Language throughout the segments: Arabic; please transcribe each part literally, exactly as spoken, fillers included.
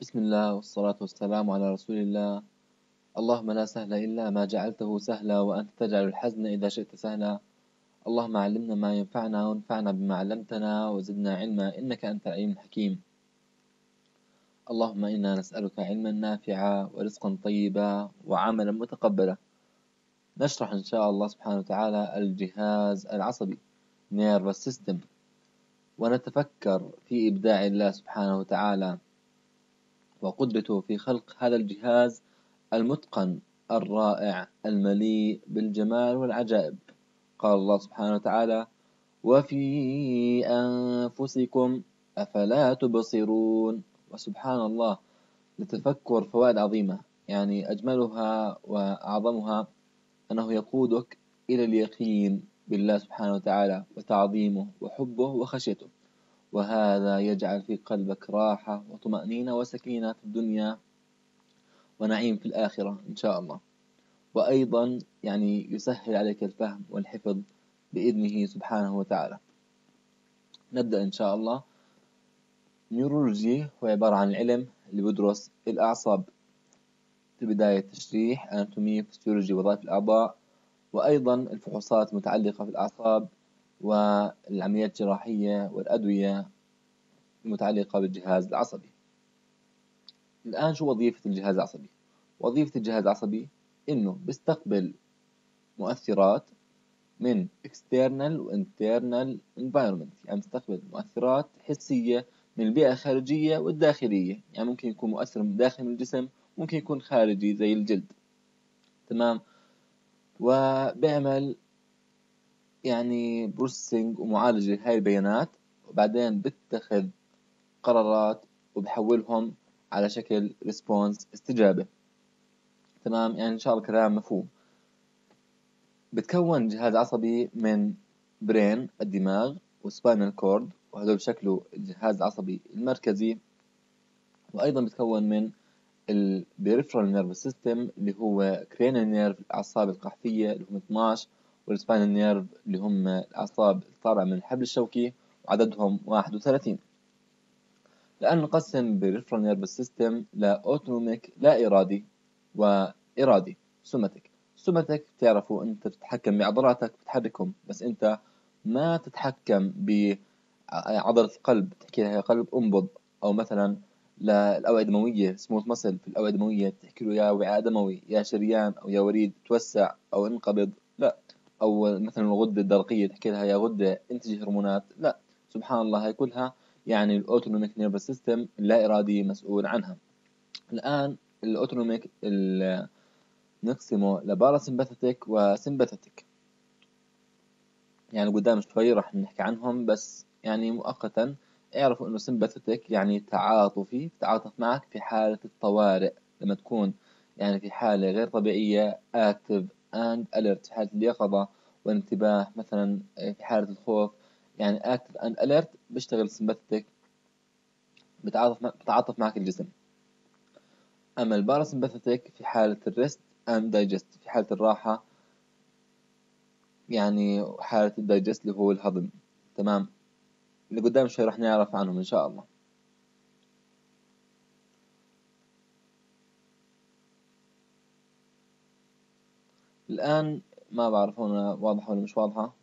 بسم الله والصلاة والسلام على رسول الله. اللهم لا سهل إلا ما جعلته سهلا وأنت تجعل الحزن إذا شئت سهلا. اللهم علمنا ما ينفعنا وانفعنا بما علمتنا وزدنا علما إنك أنت العليم الحكيم. اللهم إنا نسألك علما نافعا ورزقا طيبا وعملا متقبلا. نشرح إن شاء الله سبحانه وتعالى الجهاز العصبي nervous system، ونتفكر في إبداع الله سبحانه وتعالى وقدرته في خلق هذا الجهاز المتقن الرائع المليء بالجمال والعجائب. قال الله سبحانه وتعالى: وفي أنفسكم أفلا تبصرون. وسبحان الله، لتفكر فوائد عظيمة، يعني أجملها وأعظمها أنه يقودك إلى اليقين بالله سبحانه وتعالى وتعظيمه وحبه وخشيته، وهذا يجعل في قلبك راحة وطمأنينة وسكينة في الدنيا ونعيم في الآخرة إن شاء الله. وأيضا يعني يسهل عليك الفهم والحفظ بإذنه سبحانه وتعالى. نبدأ إن شاء الله. نيورولوجي هو عبارة عن العلم اللي بدرس الأعصاب، في بداية تشريح أناتومي فسيولوجي وظائف الأعضاء، وأيضا الفحوصات المتعلقة في الأعصاب والعمليات الجراحية والأدوية المتعلقة بالجهاز العصبي. الآن شو وظيفة الجهاز العصبي؟ وظيفة الجهاز العصبي إنه بيستقبل مؤثرات من external و internal environment، يعني بيستقبل مؤثرات حسية من البيئة الخارجية والداخلية، يعني ممكن يكون مؤثر من داخل الجسم، ممكن يكون خارجي زي الجلد. تمام. وبيعمل يعني بروسيسنج ومعالجة لهاي البيانات، وبعدين بتخذ قرارات وبحولهم على شكل ريسبونس، استجابة. تمام، يعني إن شاء الله كلام مفهوم. بتكون جهاز عصبي من برين الدماغ وسباينال كورد، وهذول بشكله الجهاز العصبي المركزي. وأيضا بتكون من البريفرال نيرف سيستم اللي هو كرينال نيرف الأعصاب القحفية اللي هم اثناشر، والسباينال نيرف اللي هم الأعصاب الطالعة من الحبل الشوكي وعددهم واحد وثلاثين. لأن نقسم بريفرال نيرف سيستم لأوتونوميك لا إرادي وإرادي سوماتيك. سوماتيك بتعرفوا أنت تتحكم بعضلاتك بتحركهم، بس أنت ما تتحكم بعضلة القلب تحكي لها يا قلب انبض، أو مثلا للأوعية الدموية سموث ماسل في الأوعية الدموية تحكي له يا وعاء دموي يا شريان أو يا وريد توسع أو انقبض، لا. أو مثلا الغدة الدرقية تحكي لها يا غدة انتجي هرمونات، لا. سبحان الله، هاي كلها يعني الأوتونوميك نيرفس سيستم اللا إرادي مسؤول عنها. الآن الأوتونوميك نقسمه لباراسمباثيك وسمباثيك، يعني قدام شوي راح نحكي عنهم، بس يعني مؤقتا اعرفوا انه سمباثيك يعني تعاطفي، تعاطف معك في حالة الطوارئ، لما تكون يعني في حالة غير طبيعية active and alert، في حالة اليقظة والانتباه. مثلا في حالة الخوف يعني active and alert بيشتغل سمباثيك، بتعاطف بتعاطف معك الجسم. أما الباراسمباثيك في حالة الريست and digest، في حالة الراحة، يعني حالة الدايجست اللي هو الهضم. تمام، اللي قدام شوي راح نعرف عنهم إن شاء الله. الآن ما بعرف هنا واضحة ولا مش واضحة،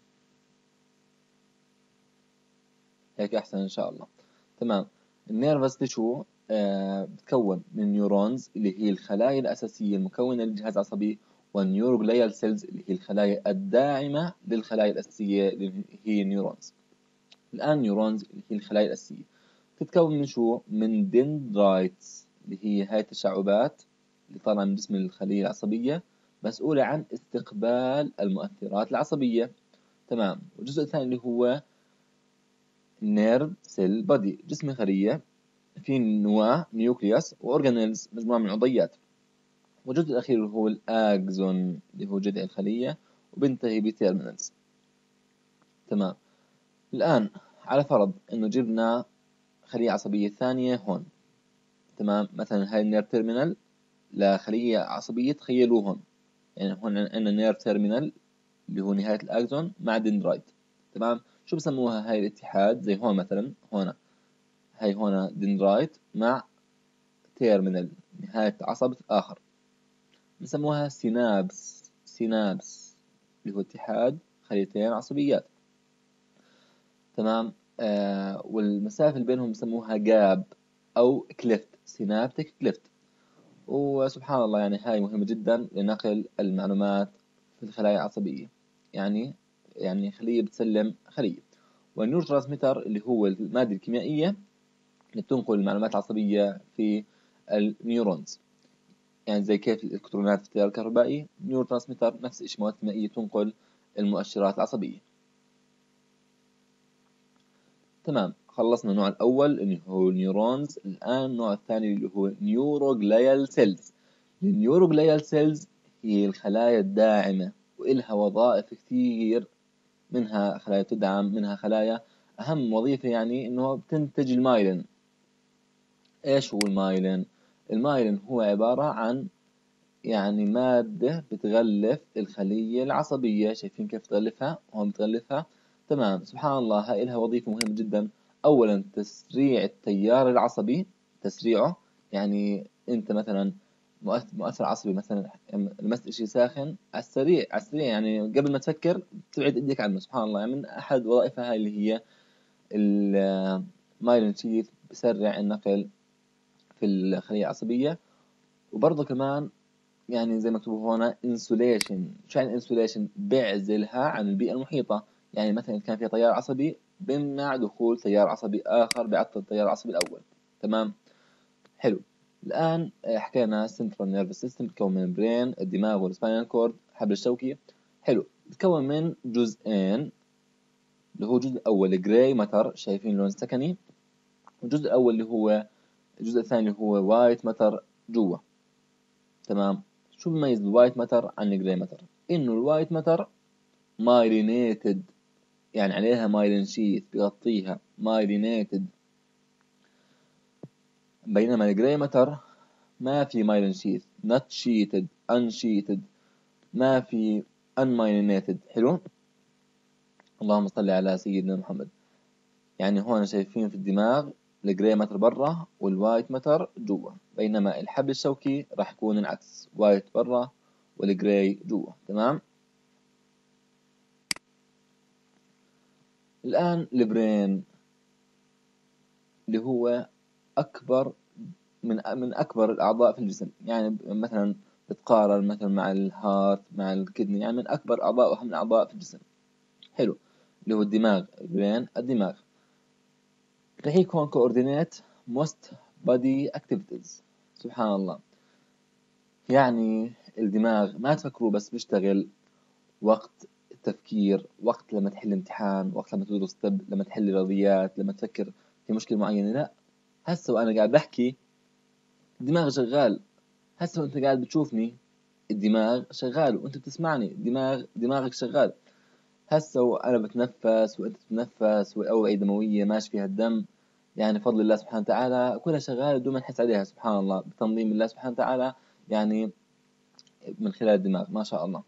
هيك أحسن إن شاء الله. تمام. النيرفس تيشو آه بتكون من نيورونز اللي هي الخلايا الأساسية المكونة للجهاز العصبي، والنيوروغليال سيلز اللي هي الخلايا الداعمة للخلايا الأساسية اللي هي نيورونز. الآن نيورونز اللي هي الخلايا الأساسية تتكون من شو؟ من دندرايتس اللي هي هاي التشعبات اللي طالعة من جسم الخلية العصبية، مسؤولة عن استقبال المؤثرات العصبية. تمام. والجزء الثاني اللي هو نيرف سيل بودي، جسم الخلية، في نواة نيوكليوس وأورجانيلز مجموعة من العضيات. والجزء الأخير اللي هو الأكزون اللي هو جذع الخلية، وبنتهي بتيرمينالز. تمام. الآن على فرض إنه جبنا خلية عصبية ثانية هون. تمام، مثلا هاي النير تيرمينال لخلية عصبية، تخيلوه هون، يعني هون عندنا نير تيرمينال اللي هو نهاية الأكزون مع دندرايت. تمام، شو بسموها هاي الاتحاد؟ زي هون مثلا، هون هاي هون دندرايت مع تير من نهاية عصب آخر، نسموها سينابس. سينابس اللي هو اتحاد خليتين عصبيات، تمام. آه والمسافة اللي بينهم بسموها جاب أو كليفت، سينابتك كليفت. وسبحان الله يعني هاي مهمة جدا لنقل المعلومات في الخلايا العصبية، يعني يعني خلية بتسلم خلية. والنيورو ترانسميتر اللي هو المادة الكيميائية اللي بتنقل المعلومات العصبية في النيورونز، يعني زي كيف الإلكترونات في التيار الكهربائي، نيورو ترانسميتر نفس الشيء، مواد كيميائية تنقل المؤشرات العصبية. تمام، خلصنا النوع الأول اللي هو النيورونز. الآن النوع الثاني اللي هو نيوروغليال سيلز. النيوروغليال سيلز هي الخلايا الداعمة، وإلها وظائف كثير، منها خلايا تدعم، منها خلايا أهم وظيفة يعني إنه بتنتج المايلين. إيش هو المايلين؟ المايلين هو عبارة عن يعني مادة بتغلف الخلية العصبية. شايفين كيف تغلفها؟ هون بتغلفها. تمام، سبحان الله هاي لها وظيفة مهمة جدا. أولا تسريع التيار العصبي، تسريعه. يعني أنت مثلا مؤثر عصبي مثلا لمست شيء ساخن، على السريع على السريع يعني قبل ما تفكر تبعد ايديك عنه. سبحان الله، يعني من أحد وظائفها هاي اللي هي المايلين شيث، بسرع النقل في الخلية العصبية. وبرضه كمان يعني زي ما مكتوب هنا insulation. شو يعني insulation؟ بيعزلها عن البيئة المحيطة. يعني مثلا إذا كان في تيار عصبي بيمنع دخول تيار عصبي آخر، بيعطل التيار العصبي الأول. تمام، حلو. الآن حكينا central nervous system بتكون من البرين، الدماغ والسباينال كورد، الحبل الشوكي. حلو، بتكون من جزئين، اللي هو الجزء الأول جراي ماتر، شايفين لون سكني. والجزء الأول اللي هو الجزء الثاني اللي هو وايت ماتر جوا. تمام، شو بيميز الوايت ماتر عن الجراي ماتر؟ إنه الوايت ماتر مايلينيتد، يعني عليها مايلين شيث بيغطيها، مايلينيتد. بينما الجراي ماتر ما في مايلين شيث، not sheeted unsheeted، ما في unmyelinated. حلو، اللهم صل على سيدنا محمد. يعني هون شايفين في الدماغ الجراي ماتر برا والوايت ماتر جوا، بينما الحبل الشوكي راح يكون العكس، وايت برا والجراي جوا. تمام. الآن البرين اللي هو أكبر من من أكبر الأعضاء في الجسم، يعني مثلا بتقارن مثلا مع الهارت مع الكدني، يعني من أكبر الأعضاء وأهم الأعضاء في الجسم. حلو، اللي هو الدماغ، البرين الدماغ. رح يكون coordinate most body activities. سبحان الله، يعني الدماغ ما تفكروا بس بيشتغل وقت التفكير، وقت لما تحل امتحان، وقت لما تدرس طب، لما تحل رياضيات، لما تفكر في مشكلة معينة. لا، هسه وأنا قاعد بحكي الدماغ شغال. هسه وأنت قاعد بتشوفني الدماغ شغال، وأنت بتسمعني الدماغ دماغك شغال. هسه وأنا بتنفس وأنت بتتنفس، والأوعية الدموية ماشي فيها الدم، يعني بفضل الله سبحانه وتعالى كلها شغالة بدون ما نحس عليها. سبحان الله، بتنظيم الله سبحانه وتعالى، يعني من خلال الدماغ، ما شاء الله.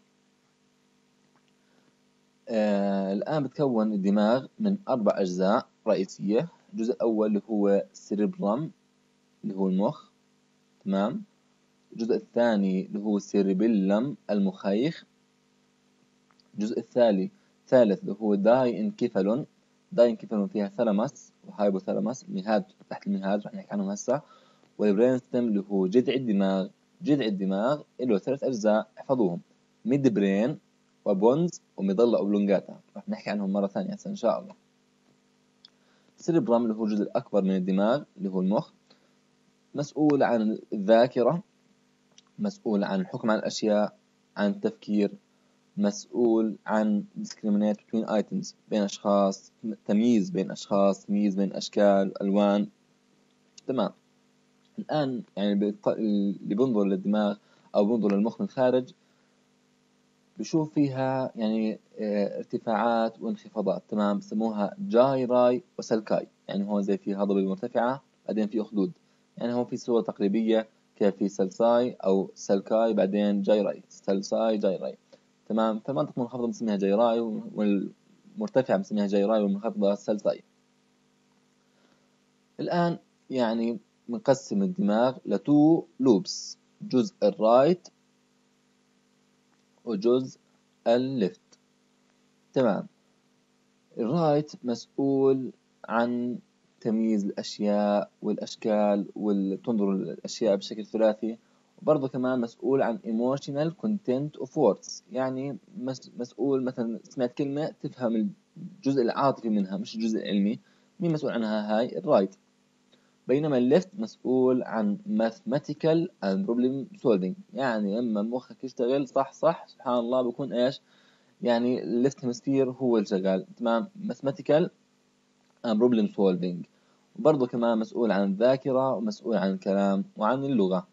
آه الآن بتكون الدماغ من أربع أجزاء رئيسية. الجزء الأول اللي هو السيربرم، اللي هو المخ. تمام. الجزء الثاني اللي هو السيربيلم، المخيخ. الجزء الثالث ثالث اللي هو داي انكيفالون. داي انكيفالون فيها ثالاموس وهايبوثالاموس، مهاد تحت المهاد رح نحكي عنهم هسه. والبرين ستيم اللي هو جذع الدماغ. جذع الدماغ له ثلاث أجزاء، احفظوهم: ميد برين وبونز ومظلة أوبلونجاتا، رح نحكي عنهم مرة ثانية هسه إن شاء الله. السيربرام اللي هو الجزء الأكبر من الدماغ اللي هو المخ، مسؤول عن الذاكرة، مسؤول عن الحكم على الأشياء، عن التفكير، مسؤول عن discriminate between items، بين أشخاص، تمييز بين أشخاص، تمييز بين أشكال ألوان. تمام. الآن يعني اللي بينظر للدماغ أو بينظر للمخ من الخارج بشوف فيها يعني ارتفاعات وانخفاضات. تمام، بسموها جايراي وسلكاي. يعني هون زي في هضبة مرتفعة بعدين في أخدود، يعني هون في صورة تقريبية كيف في سلساي أو سلكاي بعدين جايراي، سلساي جايراي. تمام، فالمنطقة المنخفضة بنسميها جايراي، والمرتفعة بنسميها جايراي، والمنخفضة سلساي. الآن يعني بنقسم الدماغ لتو لوبس، جزء الرايت وجزء الليفت. تمام. الرايت مسؤول عن تمييز الأشياء والأشكال وتنظر الأشياء بشكل ثلاثي، وبرضه كمان مسؤول عن emotional content of words، يعني مسؤول مثلا سمعت كلمة تفهم الجزء العاطفي منها مش الجزء العلمي. مين مسؤول عنها؟ هاي الرايت. بينما الليفت مسؤول عن mathematical and problem solving، يعني لما مخك يشتغل صح صح سبحان الله بيكون ايش؟ يعني الليفت هيمسفير هو الشغال. تمام. mathematical and problem solving. وبرضه كمان مسؤول عن الذاكرة ومسؤول عن الكلام وعن اللغة.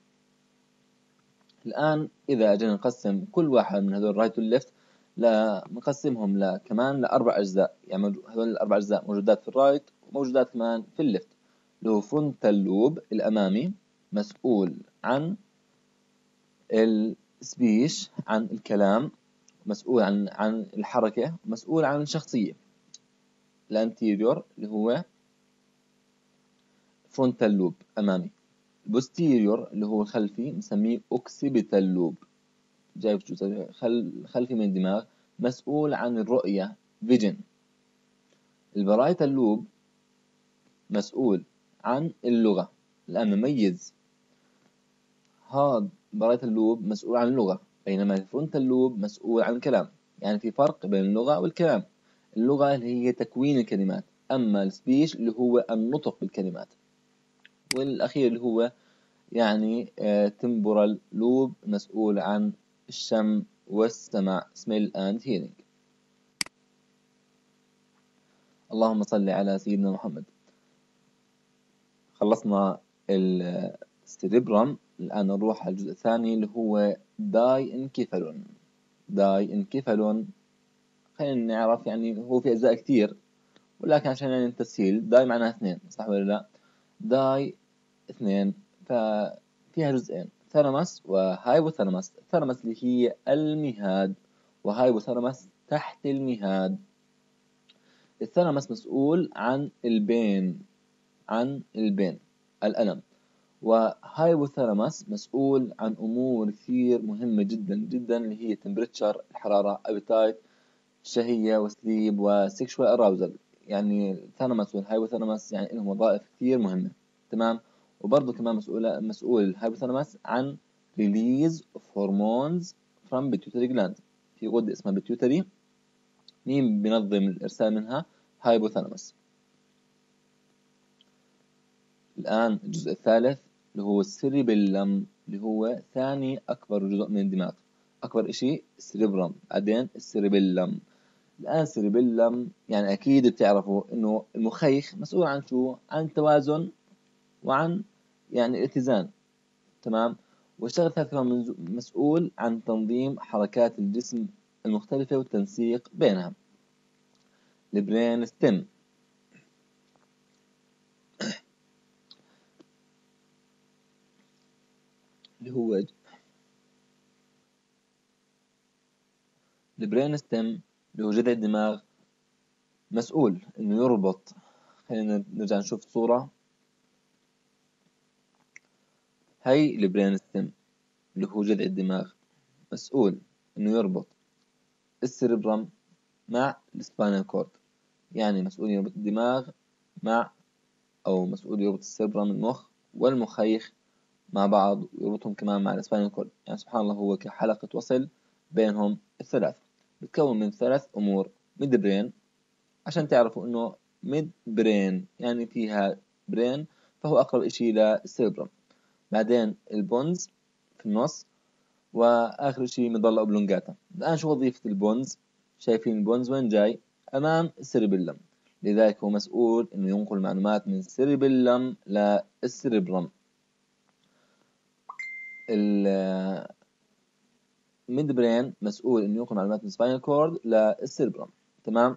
الآن إذا أجينا نقسم كل واحد من هذول الرايت والليفت، لا نقسمهم ل كمان لأربع أجزاء، يعني هذول الأربع أجزاء موجودات في الرايت وموجودات كمان في الليفت. اللي هو فرونتال لوب الأمامي مسؤول عن السبيش، عن الكلام، مسؤول عن عن الحركة، مسؤول عن الشخصية. الانتيريور اللي هو فرونتال لوب أمامي. البوستيريور اللي هو الخلفي نسميه اوكسيبيتال لوب، جاي خل خلفي من الدماغ، مسؤول عن الرؤية فيجن. البرايتال لوب مسؤول عن اللغة. الآن نميز هذا برايتال لوب مسؤول عن اللغة، بينما الفرونتال لوب مسؤول عن الكلام. يعني في فرق بين اللغة والكلام. اللغة اللي هي تكوين الكلمات، أما السبيش اللي هو النطق بالكلمات. والأخير اللي هو يعني تمبورال لوب مسؤول عن الشم والسمع smell and hearing. اللهم صل على سيدنا محمد. خلصنا السيريبرم، الآن نروح على الجزء الثاني اللي هو داي انكيفالون. داي انكيفالون خلينا نعرف يعني هو في أجزاء كتير، ولكن عشان يعني التسهيل داي معناها اثنين، صح ولا لا؟ داي اثنين، ففيها جزئين، ثالاموس وهايبوثالاموس. الثالاموس اللي هي المهاد، وهايبوثالاموس تحت المهاد. الثالاموس مسؤول عن البين، عن البين الألم. وهايبوثالاموس مسؤول عن أمور كثير مهمة جدا جدا، اللي هي تمبريتشر الحرارة، أبيتايت الشهية، وسليب، وسيكشوال أراوزل. يعني الثالاموس والهايبوثالاموس يعني لهم وظائف كثير مهمة. تمام. وبرضه كمان مسؤول مسؤول الهايبوثالاموس عن release of hormones from pituitary gland. في غدة اسمها pituitary، مين بينظم الإرسال منها؟ هايبوثالاموس. الآن الجزء الثالث اللي هو السيريبيلم، اللي هو ثاني أكبر جزء من الدماغ. أكبر إشي السيريبرم، بعدين السيريبيلم. الآن السيريبيلم يعني أكيد بتعرفوا إنه المخيخ مسؤول عن شو؟ عن التوازن وعن يعني الاتزان. تمام. والشغلة الثالثة مسؤول عن تنظيم حركات الجسم المختلفة والتنسيق بينها. البرين ستيم اللي هو البرين ستيم اللي هو جذع الدماغ، مسؤول إنه يربط. خلينا نرجع نشوف صورة. هاي البرين ستيم اللي هو جذع الدماغ، مسؤول إنه يربط السيربرم مع السباينال كورد. يعني مسؤول يربط الدماغ مع، أو مسؤول يربط السيربرم المخ والمخيخ مع بعض، ويربطهم كمان مع السباينال كورد. يعني سبحان الله هو كحلقة وصل بينهم الثلاث. بتكون من ثلاث أمور. ميد برين، عشان تعرفوا إنه ميد برين يعني فيها برين، فهو أقرب إشي للسيربرم. بعدين البونز في النص، وآخر شيء مظلة أوبلونجاتا. الآن شو وظيفة البونز؟ شايفين البونز وين جاي؟ أمام السيربيلم، لذلك هو مسؤول إنه ينقل معلومات من السيربيلم للسيربرم. الميد برين مسؤول إنه ينقل معلومات من سباينال كورد للسيربرم. تمام.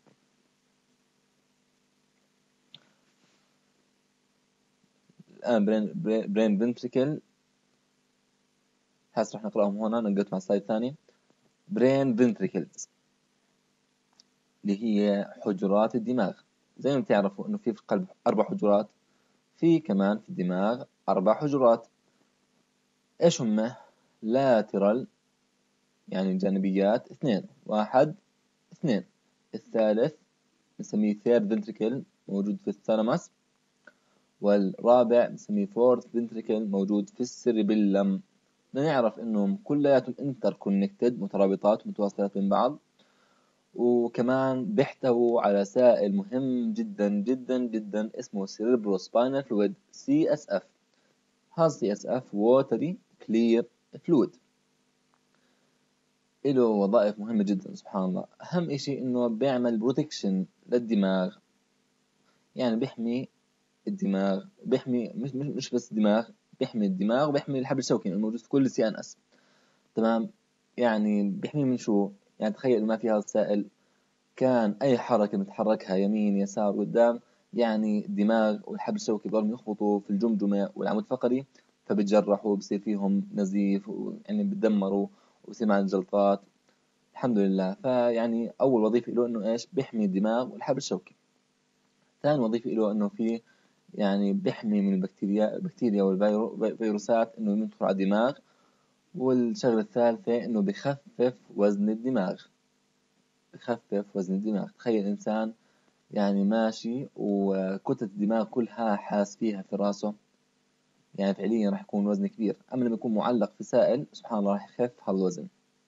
الآن برين برين فنتريكل، هسه رح نقرأهم هنا، نقلت مع السلايد الثاني. برين فنتريكلز اللي هي حجرات الدماغ. زي ما بتعرفوا إنه في في القلب أربع حجرات، في كمان في الدماغ أربع حجرات. إيش هم؟ lateral يعني جانبيات اثنين، واحد اثنين. الثالث نسميه third ventricle موجود في الثالاموس، والرابع نسميه fourth ventricle موجود في السيربيلم. نعرف انهم كلياتهم interconnected مترابطات متواصلات بين بعض، وكمان بيحتووا على سائل مهم جدا جدا جدا اسمه cerebrospinal fluid سي إس إف. هذا سي إس إف watery clear fluid له وظائف مهمة جدا سبحان الله. أهم إشي إنه بيعمل بروتكشن للدماغ، يعني بيحمي الدماغ، بيحمي مش مش مش بس الدماغ، بيحمي الدماغ وبيحمي الحبل الشوكي الموجود في كل سي ان اس. تمام، يعني بيحميه من شو؟ يعني تخيل ما في هذا السائل كان أي حركة متحركها يمين يسار قدام، يعني الدماغ والحبل الشوكي بضلوا يخبطوا في الجمجمة والعمود الفقري، فبتجرحوا، بصير فيهم نزيف، يعني بتدمروا وبصير معنا جلطات. الحمد لله. فيعني أول وظيفة له إنه إيش؟ بيحمي الدماغ والحبل الشوكي. ثاني وظيفة له إنه في يعني بيحمي من البكتيريا البكتيريا والفيروسات إنه يدخل على الدماغ. والشغلة الثالثة إنه بخفف وزن الدماغ، بخفف وزن الدماغ. تخيل إنسان يعني ماشي وكتلة الدماغ كلها حاس فيها في راسه، يعني فعليا راح يكون وزن كبير. أما لما يكون معلق في سائل سبحان الله راح يخف هذا الوزن.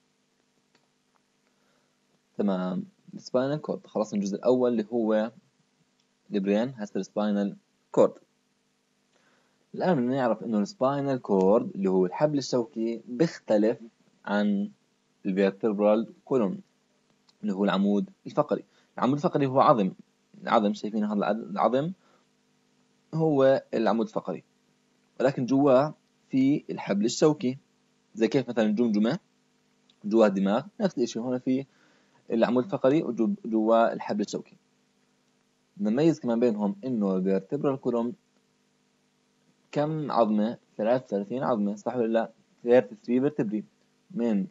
تمام. السباينال كورد خلصنا الجزء الأول اللي هو البرين، هسه السباينال كورد. الآن بدنا نعرف إنه السباينال كورد اللي هو الحبل الشوكي بيختلف عن الفيرتبرال كولوم اللي هو العمود الفقري. العمود الفقري هو عظم، العظم شايفين هذا العظم هو العمود الفقري، ولكن جواه في الحبل الشوكي. زي كيف مثلا الجمجمة جواه الدماغ، نفس الشيء هنا في العمود الفقري وجواه الحبل الشوكي. نميز كمان بينهم إنه الفيرتبرال كولوم كم عظمة؟ ثلاثة وثلاثين عظمة، صح ولا لا؟ ثلاثة وثلاثين فيرتبري من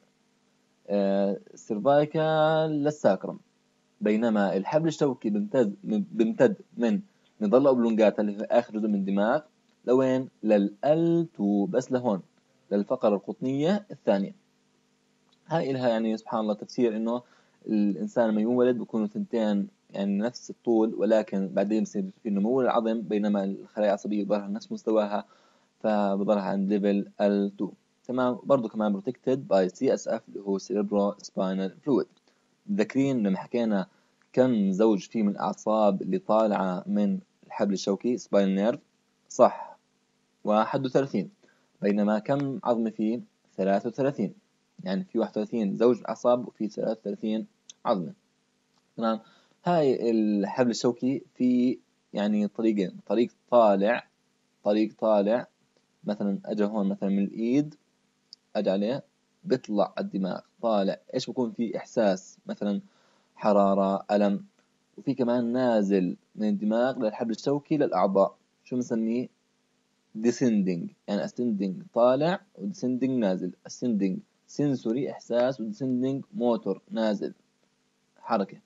السيرفايكال للساكرم. بينما الحبل الشوكي بيمتد بيمتد من مظلة أوبلونجاتا اللي هي آخر جزء من الدماغ لوين؟ للأل تو، بس لهون للفقرة القطنية الثانية. هاي إلها يعني سبحان الله تفسير إنه الإنسان لما يولد بيكونوا ثنتين يعني نفس الطول، ولكن بعدين بصير في نمو العظم، بينما الخلايا العصبية بظلها نفس مستواها فبظلها عند ليفل إل تو. تمام. برضو كمان protected by سي إس إف اللي هو cerebrospinal fluid. متذكرين لما حكينا كم زوج فيه من الأعصاب اللي طالعة من الحبل الشوكي spinal nerve؟ صح، واحد وثلاثين. بينما كم عظمة فيه؟ ثلاثة وثلاثين. يعني في واحد وثلاثين زوج أعصاب وفي ثلاثة وثلاثين عظمة. تمام. هاي الحبل الشوكي في يعني طريقين، طريق طالع طريق طالع مثلا اجى هون مثلا من الايد، اجى عليه بيطلع الدماغ طالع. ايش بكون في احساس؟ مثلا حرارة، ألم. وفي كمان نازل من الدماغ للحبل الشوكي للأعضاء، شو بنسميه؟ descending. يعني ascending طالع و descending نازل. ascending sensory إحساس، و descending motor نازل حركة.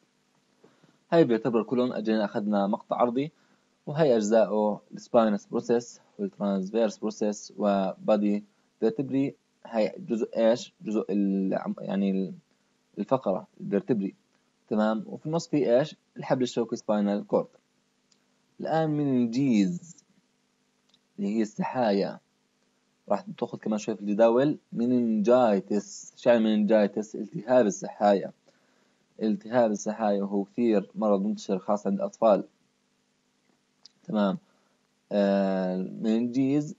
هاي بيعتبر كلهم. أجينا أخذنا مقطع عرضي، وهي أجزاؤه السباينس بروسيس والترانسفيرس بروسيس وبادي فيرتبري. هاي جزء إيش؟ جزء يعني الفقرة الفيرتبري. تمام. وفي النص في إيش؟ الحبل الشوكي سباينال كورد. الآن مننجيز اللي هي السحايا، راح تأخذ كمان شوي في الجداول. مننجايتس، شو يعني مننجايتس؟ التهاب السحايا. التهاب السحايا وهو كثير مرض منتشر خاصة عند الأطفال. تمام. آه المننجيز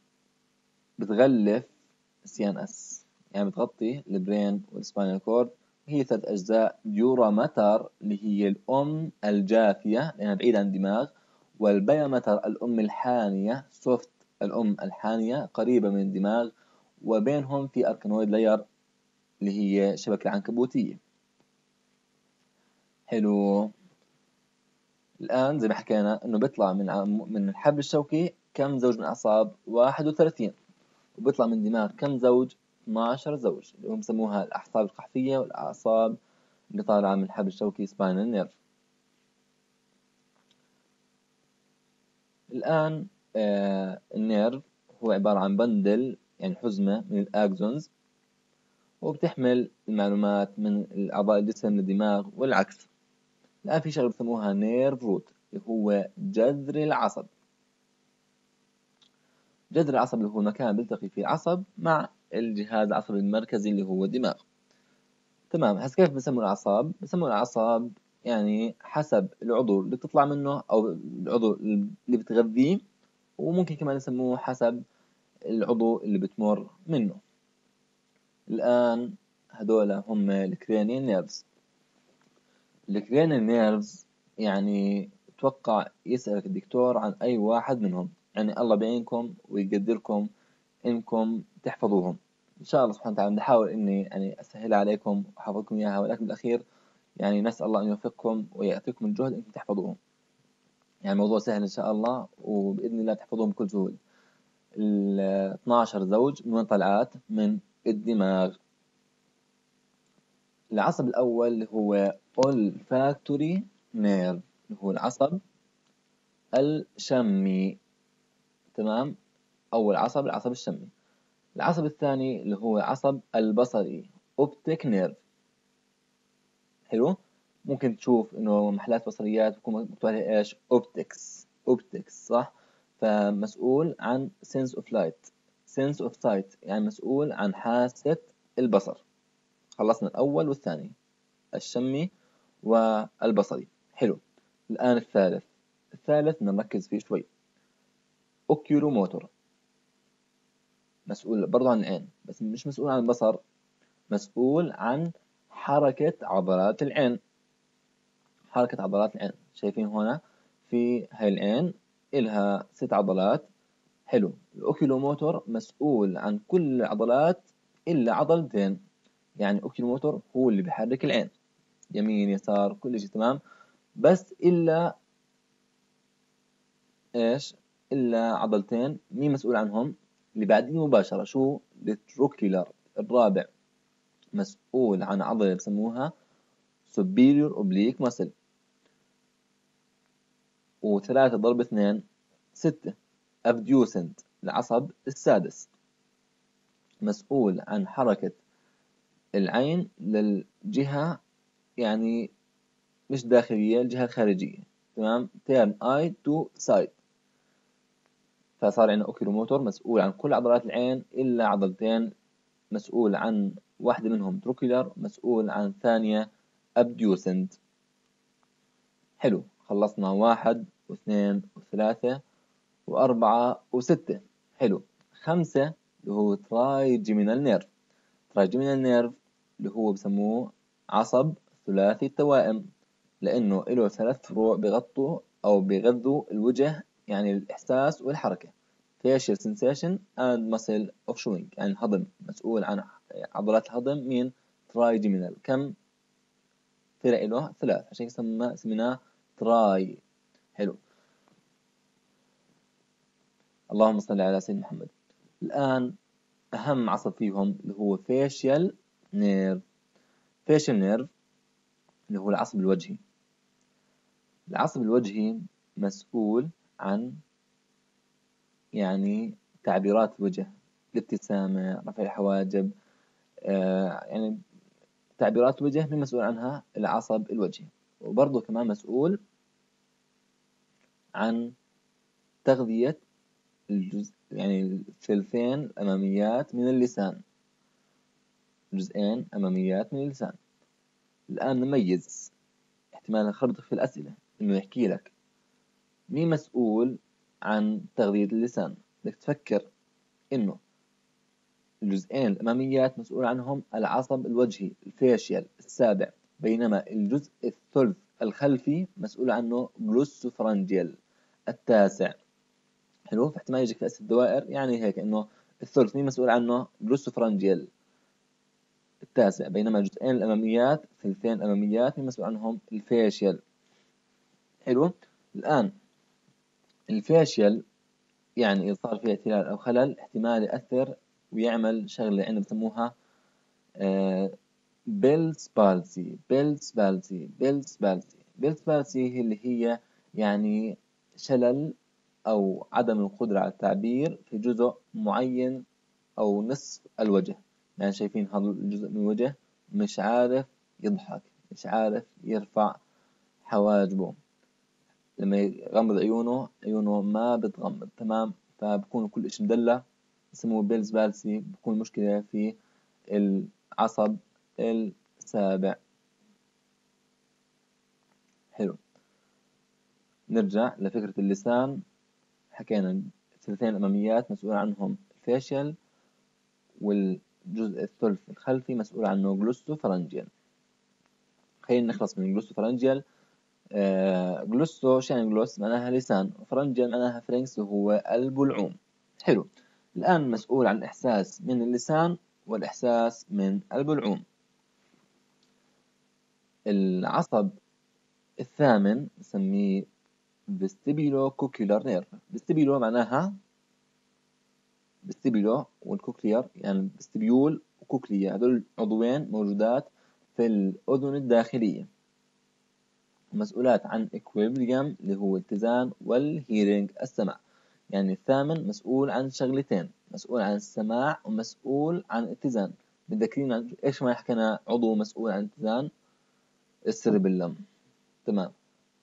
بتغلف سي ان اس، يعني بتغطي البرين والسباينال كورد. هي ثلاث أجزاء: ديورا ماتر اللي هي الأم الجافية لأنها بعيدة عن الدماغ، والبيا ماتر الأم الحانية سوفت، الأم الحانية قريبة من الدماغ، وبينهم في أركانويد لاير اللي هي شبكة عنكبوتية. حلو. الآن زي ما حكينا إنه بيطلع من من الحبل الشوكي كم زوج من الأعصاب؟ واحد وثلاثين. وبيطلع من الدماغ كم زوج؟ اثناشر زوج، اللي هم بسموها الأعصاب القحفية والأعصاب اللي طالعة من الحبل الشوكي سباينال نيرف. الآن آه النيرف هو عبارة عن بندل يعني حزمة من الأكزونز، وبتحمل المعلومات من أعضاء الجسم للدماغ والعكس. الآن في شغلة بسموها نيرف روت اللي هو جذر العصب. جذر العصب اللي هو مكان بيلتقي فيه العصب مع الجهاز العصبي المركزي اللي هو الدماغ. تمام. هسه كيف بسموا الأعصاب؟ بسموا الأعصاب يعني حسب العضو اللي بتطلع منه أو العضو اللي بتغذيه، وممكن كمان يسموه حسب العضو اللي بتمر منه. الآن هدول هم الكرينيال نيرفز. الكرينيال نيرفز يعني توقع يسألك الدكتور عن أي واحد منهم، يعني الله بعينكم ويقدركم إنكم تحفظوهم إن شاء الله سبحانه وتعالى. بحاول إني يعني أسهل عليكم وأحفظكم إياها، ولكن بالأخير يعني نسأل الله أن يوفقكم ويعطيكم الجهد إنكم تحفظوهم. يعني الموضوع سهل إن شاء الله، وبإذن الله تحفظوهم بكل سهولة. ال اثناشر زوج من طلعات من الدماغ. العصب الأول اللي هو olfactory nerve اللي هو العصب الشمي. تمام. أول عصب العصب الشمي. العصب الثاني اللي هو عصب البصري optic nerve. حلو. ممكن تشوف إنه محلات بصريات بكون مكتوب عليها إيش؟ optics optics صح. فمسؤول عن sense of light sense of sight يعني مسؤول عن حاسة البصر. خلصنا الأول والثاني الشمي والبصري. حلو. الآن الثالث الثالث نركز فيه شوي. oculomotor مسؤول برضه عن العين، بس مش مسؤول عن البصر، مسؤول عن حركة عضلات العين. حركة عضلات العين شايفين هنا في هاي العين إلها ست عضلات. حلو. الأوكيلوموتور مسؤول عن كل العضلات إلا عضلتين، يعني الأوكيلوموتور هو اللي بيحرك العين يمين يسار كل شيء تمام، بس إلا إيش؟ إلا عضلتين. مين مسؤول عنهم؟ اللي بعدين مباشرة شو؟ التروكيولار الرابع مسؤول عن عضلة بسموها superior oblique muscle. وثلاثة ضرب اثنين ستة. abducent العصب السادس مسؤول عن حركة العين للجهة يعني مش داخلية، الجهة الخارجية. تمام. turn eye to side. فصار عندنا اوكيلوموتور مسؤول عن كل عضلات العين إلا عضلتين، مسؤول عن واحدة منهم تروكيولار، مسؤول عن ثانية abducent. حلو. خلصنا واحد واثنين وثلاثة وأربعة وستة. حلو. خمسة اللي هو ترايجيمينال نيرف. ترايجيمينال نيرف اللي هو بسموه عصب ثلاثي التوائم، لأنه له ثلاث فروع بغطوا أو بغذوا الوجه يعني الإحساس والحركة. facial sensation and muscle of chewing يعني الهضم، مسؤول عن عضلات الهضم. مين؟ ترايجيمينال. كم فرع له؟ ثلاث، عشان يسمى سميناه تراي. حلو. اللهم صل على سيدنا محمد. الآن أهم عصب فيهم اللي هو facial nerve. facial nerve اللي هو العصب الوجهي. العصب الوجهي مسؤول عن يعني تعبيرات الوجه، الابتسامة، رفع الحواجب، آه يعني تعبيرات الوجه من مسؤول عنها؟ العصب الوجهي. وبرضه كمان مسؤول عن تغذية الجزء يعني الثلثين الأماميات من اللسان. جزئين أماميات من اللسان. الآن نميز، احتمال نخربطك في الأسئلة إنه يحكي لك مين مسؤول عن تغذية اللسان. بدك تفكر إنه الجزئين الأماميات مسؤول عنهم العصب الوجهي الفيشيال السابع، بينما الجزء الثلث الخلفي مسؤول عنه جلوسوفرنجيال التاسع. حلو. فاحتمال يجيك في أسئلة الدوائر يعني هيك إنه الثلث مين مسؤول عنه؟ جلوسوفرنجيال التاسع، بينما الجزئين الأماميات ثلثين الأماميات مين مسؤول عنهم؟ الفيشيال. حلو. الآن الفيشيال يعني إذا صار فيها اختلال أو خلل احتمال يأثر ويعمل شغلة عندنا بسموها بيلز بالسي. بيلز بالسي بيلز بالسي بيلز بالسي هي اللي هي يعني شلل أو عدم القدرة على التعبير في جزء معين أو نصف الوجه. يعني شايفين هذا الجزء من الوجه مش عارف يضحك، مش عارف يرفع حواجبه، لما يغمض عيونه عيونه ما بتغمض، تمام؟ فبكون كل إشي مدلع، اسمه بيلز بالسي، بكون مشكلة في العصب السابع. حلو، نرجع لفكرة اللسان. حكينا الثلثين الأماميات مسؤول عنهم الفيشل، والجزء الثلث الخلفي مسؤول عنه جلوسو فرنجيال. خلينا نخلص من جلوسو فرنجيال. آه جلوسو شو يعني جلوس؟ معناها لسان، فرنجيال معناها فرنكس وهو البلعوم. حلو، الآن مسؤول عن الإحساس من اللسان والإحساس من البلعوم. العصب الثامن نسميه vestibulo cochlear nerve. vestibulo معناها vestibulo والكوكليار، يعني vestibule وكوكليا، هذول عضوين موجودات في الأذن الداخلية، مسؤولات عن equilibrium اللي هو اتزان، والهيرينج السمع. يعني الثامن مسؤول عن شغلتين، مسؤول عن السماع ومسؤول عن الاتزان. متذكرين عن ايش ما حكينا عضو مسؤول عن الاتزان؟ السيربيلم. تمام،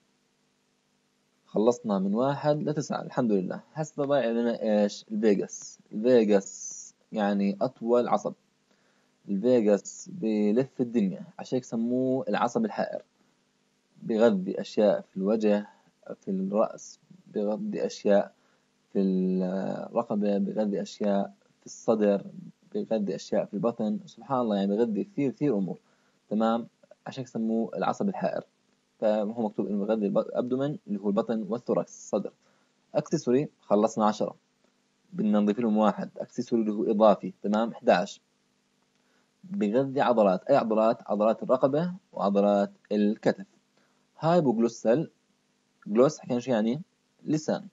خلصنا من واحد لتسعة الحمد لله. هسه ضايع لنا ايش؟ الفيجاس. الفيجاس يعني أطول عصب. الفيجاس بلف الدنيا، عشان هيك سموه العصب الحائر. بغذي أشياء في الوجه، في الرأس، بغذي أشياء في الرقبة، بغذي أشياء في الصدر، بغذي أشياء في البطن. سبحان الله، يعني بغذي كثير كثير أمور. تمام، عشان هيك سموه العصب الحائر. فهو مكتوب إنه بغذي الأبدومن اللي هو البطن والثوركس الصدر. أكسسوري خلصنا عشرة، بدنا نضيف لهم واحد أكسسوري اللي هو إضافي. تمام، إحدى عشر. بغذي عضلات، أي عضلات؟ عضلات الرقبة وعضلات الكتف. هايبوجلوسال، جلوس حكينا شو يعني؟ لسان.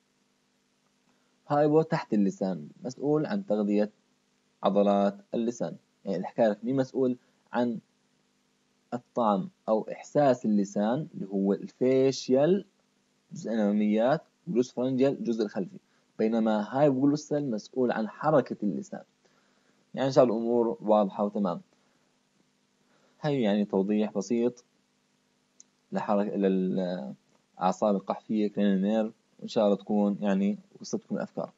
هايبو تحت اللسان، مسؤول عن تغذية عضلات اللسان. يعني الحكاية لك مين مسؤول عن الطعم أو إحساس اللسان؟ اللي هو الفيشيال، جزء الأماميات، جلوس فرنجل الجزء الخلفي. بينما هايبوجلوسال مسؤول عن حركة اللسان. يعني إن شاء الله الأمور واضحة وتمام. هاي يعني توضيح بسيط لحركة للأعصاب القحفية كرينيال نيرف، وإن شاء الله تكون يعني وصلتكم الأفكار.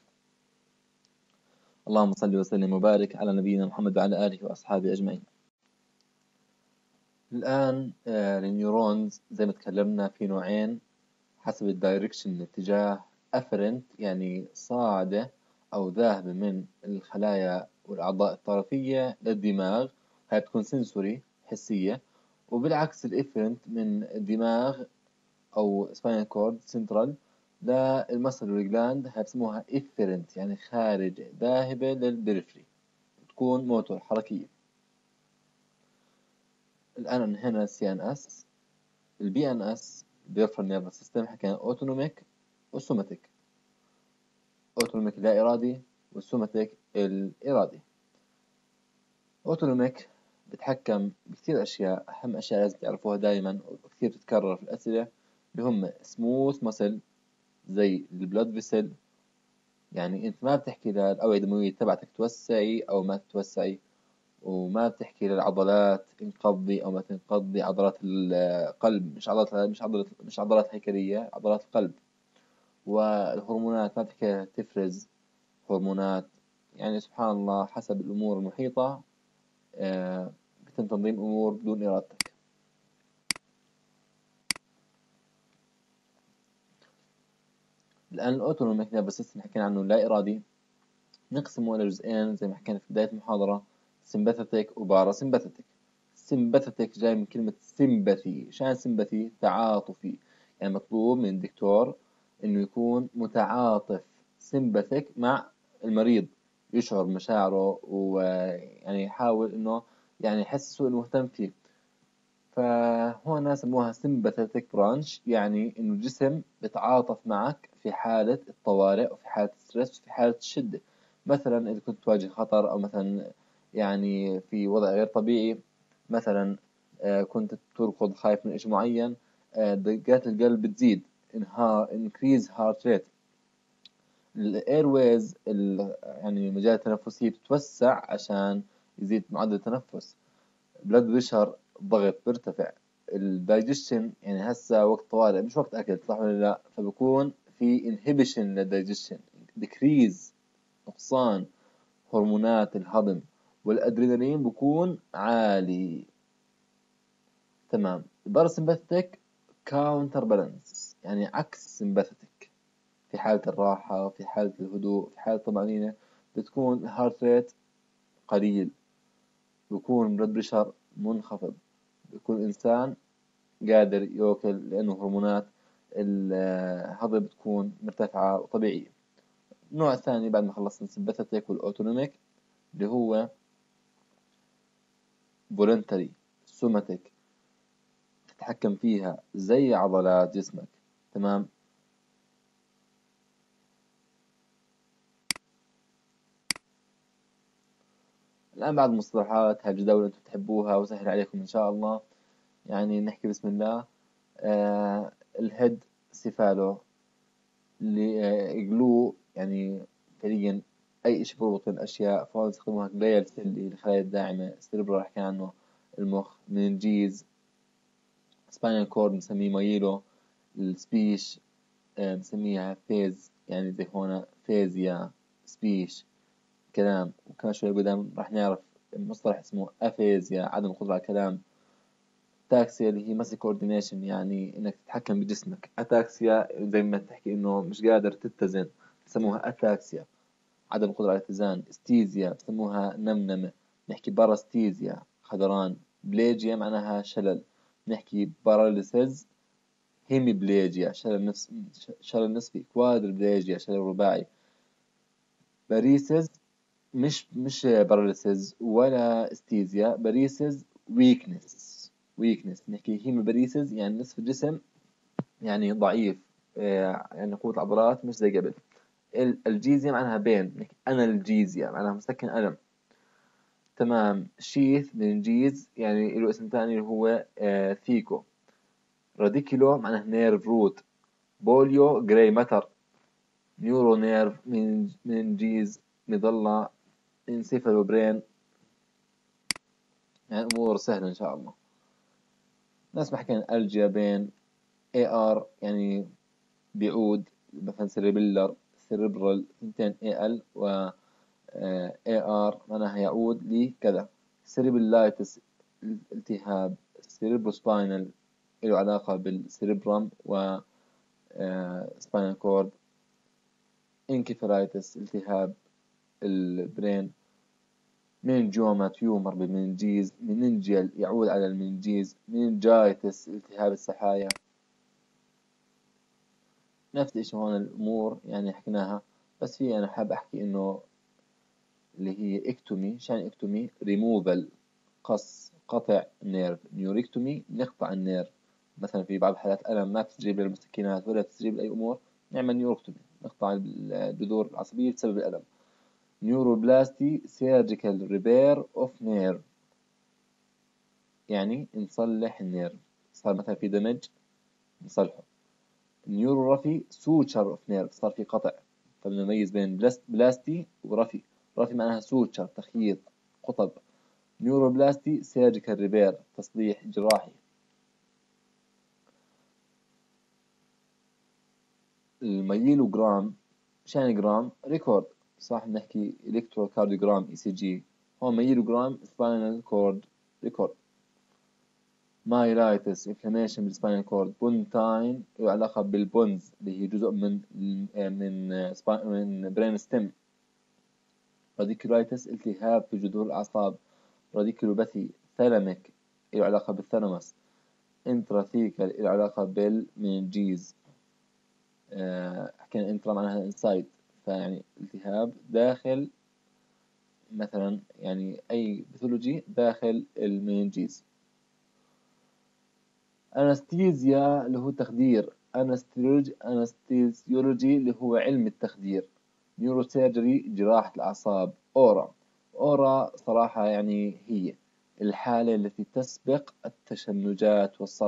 اللهم صل وسلم وبارك على نبينا محمد وعلى آله وأصحابه أجمعين. الآن النيورونز زي ما تكلمنا في نوعين حسب الدايركشن، الاتجاه. أفرنت يعني صاعدة أو ذاهبة من الخلايا والأعضاء الطرفية للدماغ، هاي بتكون سنسوري حسية. وبالعكس الإفرنت من الدماغ أو spinal cord central للمسلري جلاند، هاي بسموها إفرنت يعني خارج، ذاهبة للبريفري، تكون موتور حركية. الآن هنا سي ان اس. البي ان اس بيرفر نيرفس سيستم، حكينا اوتونوميك وسوماتيك. اوتونوميك لا إرادي، والسوماتيك الإرادي. اوتونوميك بتحكم بكثير أشياء، أهم أشياء لازم تعرفوها دائما وكثير تتكرر في الأسئلة، اللي هم سموث مسل زي البلود فيسل. يعني انت ما بتحكي للأوعية الدموية تبعتك توسعي او ما تتوسعي، وما بتحكي للعضلات انقضي او ما تنقضي. عضلات القلب مش عضلات مش عضلات مش عضلات هيكلية، عضلات القلب. والهرمونات ما بتحكي تفرز هرمونات. يعني سبحان الله حسب الأمور المحيطة آه، بتم تنظيم أمور بدون إرادتك. الآن الأوتونوميك نيرفس سيستم حكينا عنه لا إرادي، نقسمه إلى جزئين زي ما حكينا في بداية المحاضرة، سمباثيك وباراسمباثيك. سمباثيك جاي من كلمة سمباثي. شان سمباثي؟ تعاطفي. يعني مطلوب من الدكتور إنه يكون متعاطف، سمباثيك مع المريض، يشعر مشاعره ويعني يحاول إنه يعني يحسسه إنه مهتم فيه. فهنا سموها sympathetic branch، يعني إنه الجسم بتعاطف معك في حالة الطوارئ وفي حالة الستريس وفي حالة الشدة. مثلا إذا كنت تواجه خطر، أو مثلا يعني في وضع غير طبيعي، مثلا آه، كنت تركض خايف من إشي معين، آه، دقات القلب بتزيد، increase heart rate. الايرويز يعني المجال التنفسي بتتوسع عشان يزيد معدل التنفس. بلاد بريشر ضغط بيرتفع. الدايجيشن يعني هسه وقت طوارئ مش وقت اكل، صح ولا لا؟ فبكون في انهبيشن للدايجيشن، ديكريز نقصان هرمونات الهضم، والادرينالين بكون عالي. تمام. الباراسمباثيك كاونتر بالانس يعني عكس سمباثيك. في حالة الراحة، في حالة الهدوء، في حالة الطمأنينة بتكون الهارت ريت قليل، بيكون بلد بريشر منخفض، بيكون الإنسان قادر يأكل لأنه هرمونات الهضم بتكون مرتفعة وطبيعية. النوع الثاني بعد ما خلصنا السمباثيك والأوتونوميك اللي هو فولنتري سوماتيك، تتحكم فيها زي عضلات جسمك. تمام. الآن بعد مصطلحات هالجداول انتم تحبوها وسهل عليكم إن شاء الله، يعني نحكي بسم الله. آه الهيد سيفالو اللي آه يقلوه يعني فعليا أي إشي بربط الأشياء، فهون يستخدموها جليال سيل الخلايا الداعمة. سيربرا حكي عنه المخ. مننجيز. سباينال كورد بنسميه مايلو. السبيش آه بنسميها فيز، يعني زي هون فيزيا سبيش كلام. وكمان شوي قدام راح نعرف مصطلح اسمه افيزيا، عدم القدرة على الكلام. تاكسيا اللي هي مسل كوردينيشن، يعني انك تتحكم بجسمك. اتاكسيا زي ما تحكي انه مش قادر تتزن، بسموها اتاكسيا، عدم القدرة على الاتزان. استيزيا بسموها نمنمة، نحكي باراستيزيا خدران. بليجيا معناها شلل، نحكي باراليسيز. هيمي بليجيا شلل نصف شلل نصفي. كوادر بليجيا شلل رباعي. باريسيز مش مش باراليسيز ولا استيزيا. باريسيز ويكنس. ويكنس نحكي هيموباريسيز يعني نصف الجسم يعني ضعيف، آه، يعني قوة العضلات مش زي قبل. الجيزيا معناها بين، نحكي أنا الجيزيا معناها مسكن ألم. تمام. شيث للجيز يعني له اسم ثاني اللي هو آه، ثيكو. راديكيلو معناها نيرف روت. بوليو جراي ماتر. نيورو نيرف من من جيز مظلة. انسيفالو برين. يعني أمور سهلة إن شاء الله. ناس بحكي عن ألجيا بين. اي ار يعني بيعود، مثلا سيريبيلر سيريبرال اثنتين اي ال و اي ار معناها يعود لكذا. سيريبيلايتس التهاب سيريبروسباينال له علاقة بالسيريبرم و سباينال كورد. انكيفالايتس التهاب البرين. مننجوما تيومر بالمننجيز. مننجيال يعود على المننجيز. مننجايتس التهاب السحايا. نفس الشيء هون الأمور يعني حكيناها، بس في أنا حاب أحكي إنه اللي هي إكتومي. شان إكتومي ريموفال قص قطع نيرف. نيوريكتومي نقطع النيرف، مثلا في بعض الحالات ألم ما تستجيب للمسكنات ولا تستجيب لأي أمور، نعمل نيوروكتومي نقطع الجذور العصبية بسبب الألم. نيوروبلاستي سيرجيكال ريبير أوف نيرف، يعني نصلح النيرف، صار مثلا في دمج نصلحه. نيورورافي سوتشر اوف نيرف، صار في قطع، فبنميز بين بلاستي ورفي. رفي معناها سوتشر تخييط قطب. نيوروبلاستي سيرجيكال ريبير تصليح جراحي. الميلوجرام شان جرام ريكورد، صح نحكي الكتروكارديوجرام اي سي جي، هون ميلوجرام سباينال كورد ريكورد. مايلايتس انفلاميشن بالسباينال كورد. بونتاين له علاقة بالبونز اللي هي جزء من من من برين ستيم. راديكولايتس التهاب في جذور الأعصاب. راديكولوباثي ثالاميك له علاقة بالثالاموس. انتراثيكال له علاقة بالمنجيز. آه، حكينا انترا معناها انسايد، فيعني التهاب داخل مثلا يعني أي باثولوجي داخل المنجيز. أنستيزيا اللي هو تخدير. أنستيولوجي أنستيزيولوجي اللي هو علم التخدير. نيوروسيرجري جراحة الأعصاب. أورا أورا صراحة يعني هي الحالة التي تسبق التشنجات والصرع.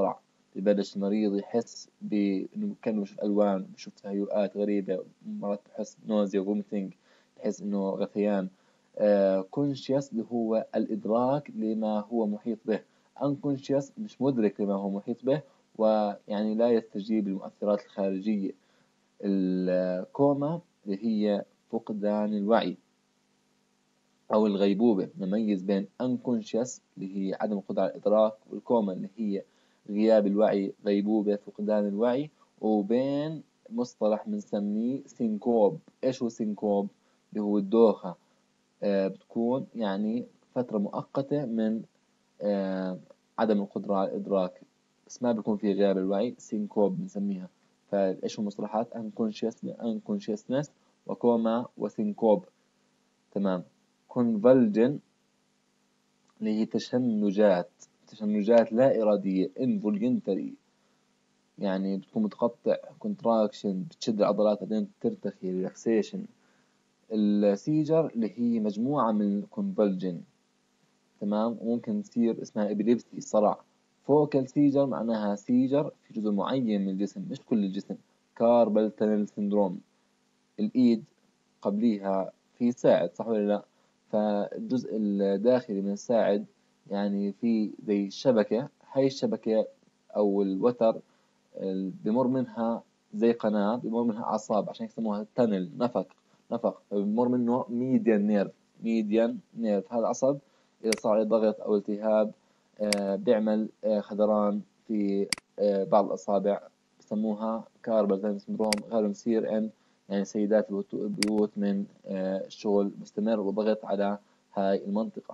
ببلش المريض يحس بإنه كأنه بشوف ألوان، بشوف تهيؤات غريبة، مرات بحس نوزيا وفوميتنج، بحس إنه غثيان. كونشيس اللي هو الإدراك لما هو محيط به. unconscious مش مدرك لما هو محيط به، ويعني لا يستجيب للمؤثرات الخارجية. الكوما اللي هي فقدان الوعي أو الغيبوبة. نميز بين unconscious اللي هي عدم القدرة على الإدراك، والكوما اللي هي غياب الوعي، غيبوبة، فقدان الوعي. وبين مصطلح بنسميه سينكوب. إيش هو سينكوب؟ اللي هو الدوخة. آه بتكون يعني فترة مؤقتة من آه عدم القدرة على الإدراك، بس ما بيكون في غياب الوعي. سينكوب بنسميها. فإيش المصطلحات؟ unconsciousness وكوما وسينكوب. تمام. convulsion اللي هي تشنجات، تشنجات لا إرادية involuntary، يعني بتكون متقطع. contraction بتشد العضلات بعدين ترتخي relaxation. السيجر اللي هي مجموعة من convulsion. تمام. وممكن تصير اسمها epilepsy، صرع. focal seizure معناها سيجر في جزء معين من الجسم مش كل الجسم. carpal tunnel syndrome. الإيد قبليها في ساعد، صح ولا لا؟ فالجزء الداخلي من الساعد يعني في زي شبكة، هاي الشبكة أو الوتر بمر منها زي قناة، بمر منها أعصاب، عشان يسموها تنل، نفق. نفق بمر منه ميديان نيرف. ميديان نيرف هذا العصب إذا صار عليه ضغط أو التهاب آه بيعمل آه خدران في آه بعض الأصابع، بسموها كاربال تانل سندروم. غالبا بصير عند يعني سيدات البيوت من آه الشغل مستمر وضغط على هاي المنطقة.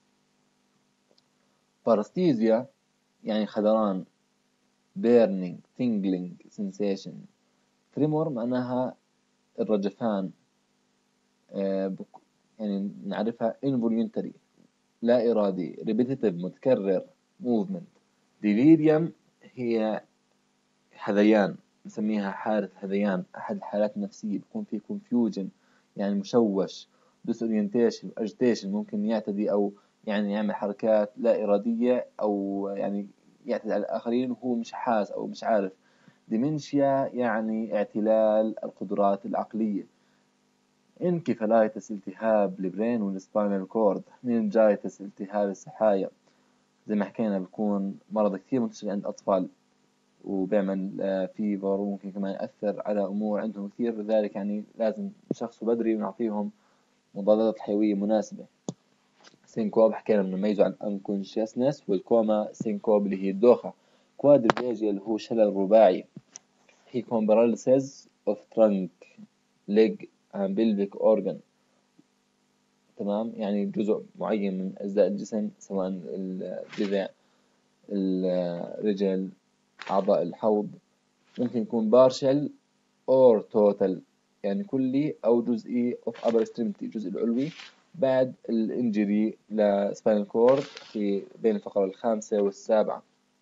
باراستيزيا يعني خدران. burning tingling sensation. tremor معناها الرجفان. آه يعني نعرفها involuntary لا إرادي. repetitive متكرر movement. delirium هي هذيان، نسميها حالة هذيان، أحد الحالات النفسية. بيكون في confusion يعني مشوش. disorientation agitation ممكن يعتدي أو يعني يعمل حركات لا إرادية، أو يعني يعتدي على الآخرين وهو مش حاس أو مش عارف. dementia يعني اعتلال القدرات العقلية. انكفالايتس التهاب البرين والسباينال كورد. مينجايتس التهاب السحايا. زي ما حكينا بيكون مرض كثير منتشر عند الأطفال، وبيعمل فيفر، وممكن كمان يأثر على أمور عندهم كثير، لذلك يعني لازم نشخصه بدري ونعطيهم مضادات حيوية مناسبة. سينكوب حكينا بنميزه عن unconsciousness، والكوما سينكوب اللي هي الدوخة. كوادربليجيا اللي هو شلل رباعي، هي paralysis of trunk leg and pelvic organ. تمام. يعني جزء معين من أجزاء الجسم، سواء الجذع، الرجل، أعضاء الحوض. ممكن يكون partial or total يعني كلي أو جزئي of upper extremity الجزء العلوي بعد الانجري لسباينال كورد في بين الفقرة الخامسة والسابعة.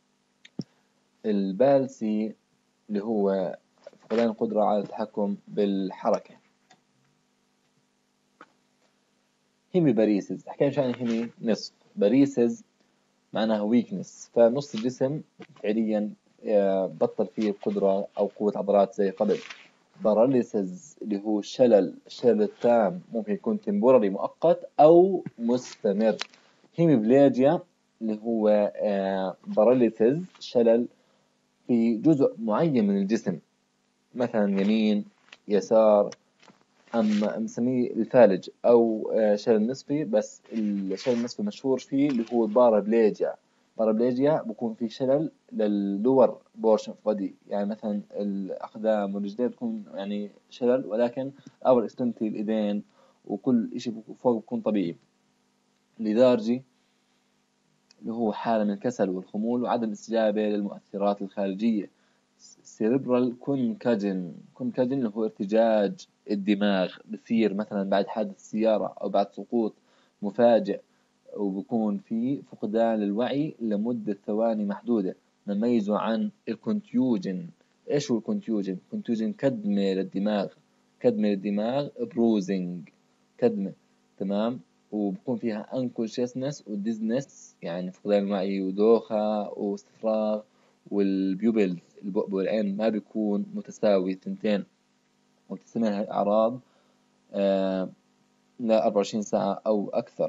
البالسي اللي هو فقدان القدرة على التحكم بالحركة. هيمي باريسز حكينا شو يعني هيمي نصف. باريسز معناها ويكنس، فنص الجسم فعليا بطل فيه القدرة أو قوة عضلات زي قبل. باراليسز اللي هو الشلل، الشلل التام، ممكن يكون تمبورالي مؤقت أو مستمر. هيميبليجيا اللي هو باراليسز شلل في جزء معين من الجسم، مثلا يمين، يسار. أما نسميه الفالج أو شلل نصفي، بس الشلل النصفي المشهور فيه اللي هو بارابليجيا. بارابليجيا بكون في شلل لللور بورشن اوف بودي، يعني مثلا الأقدام والرجلين بتكون يعني شلل، ولكن أول اكستريمتي الإيدين وكل إشي فوق بكون طبيعي. ليدارجي اللي هو حالة من الكسل والخمول وعدم الاستجابة للمؤثرات الخارجية. سيريبرال كونكاجن. كونكاجن اللي هو ارتجاج الدماغ، بصير مثلا بعد حادث سيارة أو بعد سقوط مفاجئ، وبكون في فقدان للوعي لمدة ثواني محدودة. نميزه عن الكونتيوجن. إيش هو الكونتيوجن؟ كونتيوجن كدمة للدماغ، كدمة للدماغ، بروزنج، كدمة. تمام. وبكون فيها unconsciousness وديزنس يعني فقدان الوعي ودوخة واستفراغ والبيوبلز البؤبؤ العين ما بيكون متساوي ثنتين، وبتستمر هاي الأعراض آه ل أربعة وعشرين ساعة أو أكثر.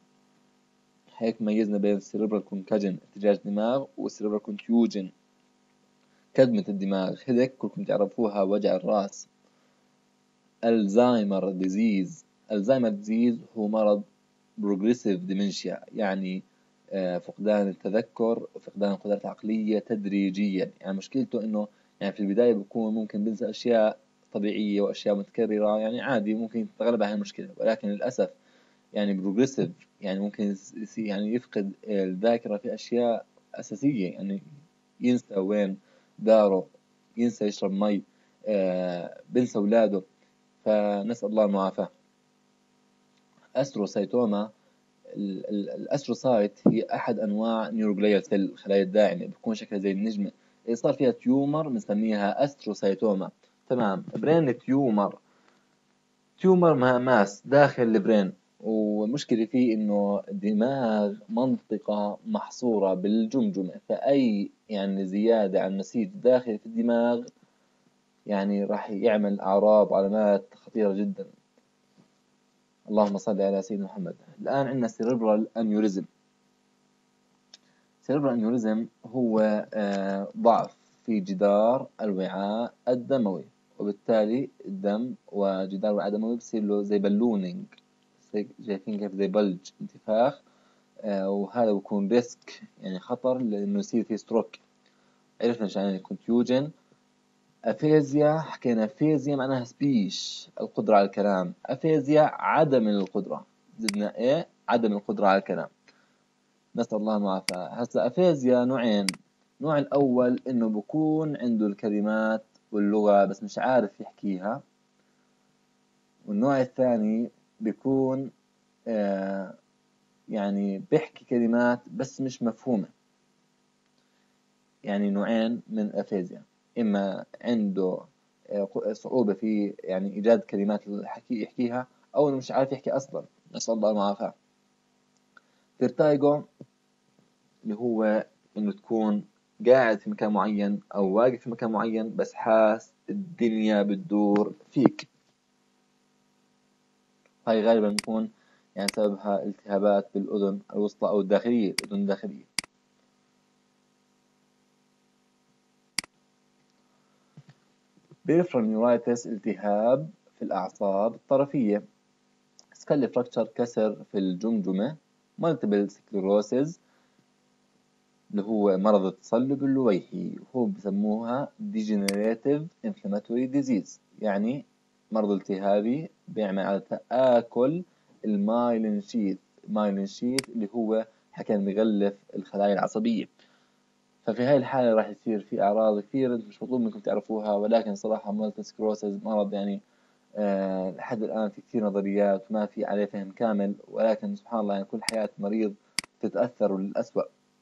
هيك ميزنا بين السيربرال كونكاجن ارتجاج دماغ والسيربرال كونتيوجن كدمة الدماغ، هيك كلكم تعرفوها وجع الرأس. الزهايمر ديزيز، الزهايمر ديزيز هو مرض بروجريسيف ديمنشيا، يعني فقدان التذكر وفقدان القدرات العقلية تدريجيا. يعني مشكلته انه يعني في البداية بيكون ممكن بنسى اشياء طبيعية واشياء متكررة، يعني عادي ممكن يتغلب على المشكلة، ولكن للأسف يعني بروجريسيف يعني ممكن يعني يفقد الذاكرة في اشياء اساسية، يعني ينسى وين داره، ينسى يشرب مي، آه بنسى اولاده، فنسأل الله المعافاة. أستروسايتوما، الأستروسايت هي أحد أنواع نيوروجليال سيل، الخلايا الداعمة، بتكون شكلها زي النجمة. إذا صار فيها تيومر بنسميها أستروسايتوما. تمام. برين تيومر، تيومر ماس داخل البرين، والمشكلة فيه إنه الدماغ منطقة محصورة بالجمجمة، فأي يعني زيادة عن نسيج داخل في الدماغ يعني راح يعمل أعراض وعلامات خطيرة جدا. اللهم صل على سيدنا محمد. الآن عندنا سيريبرال أنيوريزم. سيريبرال أنيوريزم هو ضعف في جدار الوعاء الدموي، وبالتالي الدم وجدار الوعاء الدموي بصير له زي بالونينج، شايفين كيف زي بلج، انتفاخ، وهذا بيكون ريسك، يعني خطر لأنه يصير فيه ستروك. عرفنا شو يعني كونفيوجن. أفيزيا، حكينا أفيزيا معناها سبيش، القدرة على الكلام. أفيزيا عدم القدرة، زدنا إيه؟ عدم القدرة على الكلام. نسأل الله المعافاة. هسا أفيزيا نوعين. النوع الأول إنه بكون عنده الكلمات واللغة بس مش عارف يحكيها، والنوع الثاني بيكون آه يعني بيحكي كلمات بس مش مفهومة. يعني نوعين من الأفيزيا، إما عنده صعوبة في يعني إيجاد كلمات الحكي يحكيها، أو إنه مش عارف يحكي أصلا. نسأل الله المعافاة. فيرتايجو اللي هو إنه تكون قاعد في مكان معين أو واقف في مكان معين بس حاس الدنيا بتدور فيك. هاي غالبا بتكون يعني سببها التهابات بالأذن الوسطى أو الداخلية، الأذن الداخلية. بيرفرال نيورايتس، التهاب في الأعصاب الطرفية. سكالي فراكتشر، كسر في الجمجمة. مالتيبل سكليروسيس اللي هو مرض التصلب اللويحي، وهو بسموها degenerative inflammatory disease، يعني مرض التهابي بيعمل على تآكل المايلين شيث. المايلين شيث اللي هو حكينا بيغلف الخلايا العصبية. ففي هاي الحالة راح يصير في أعراض كثير مش مطلوب منكم تعرفوها، ولكن صراحة مالتيبل سكليروسيس مرض يعني أه لحد الآن في كثير نظريات وما في عليه فهم كامل، ولكن سبحان الله يعني كل حياة مريض تتأثر للأسوأ.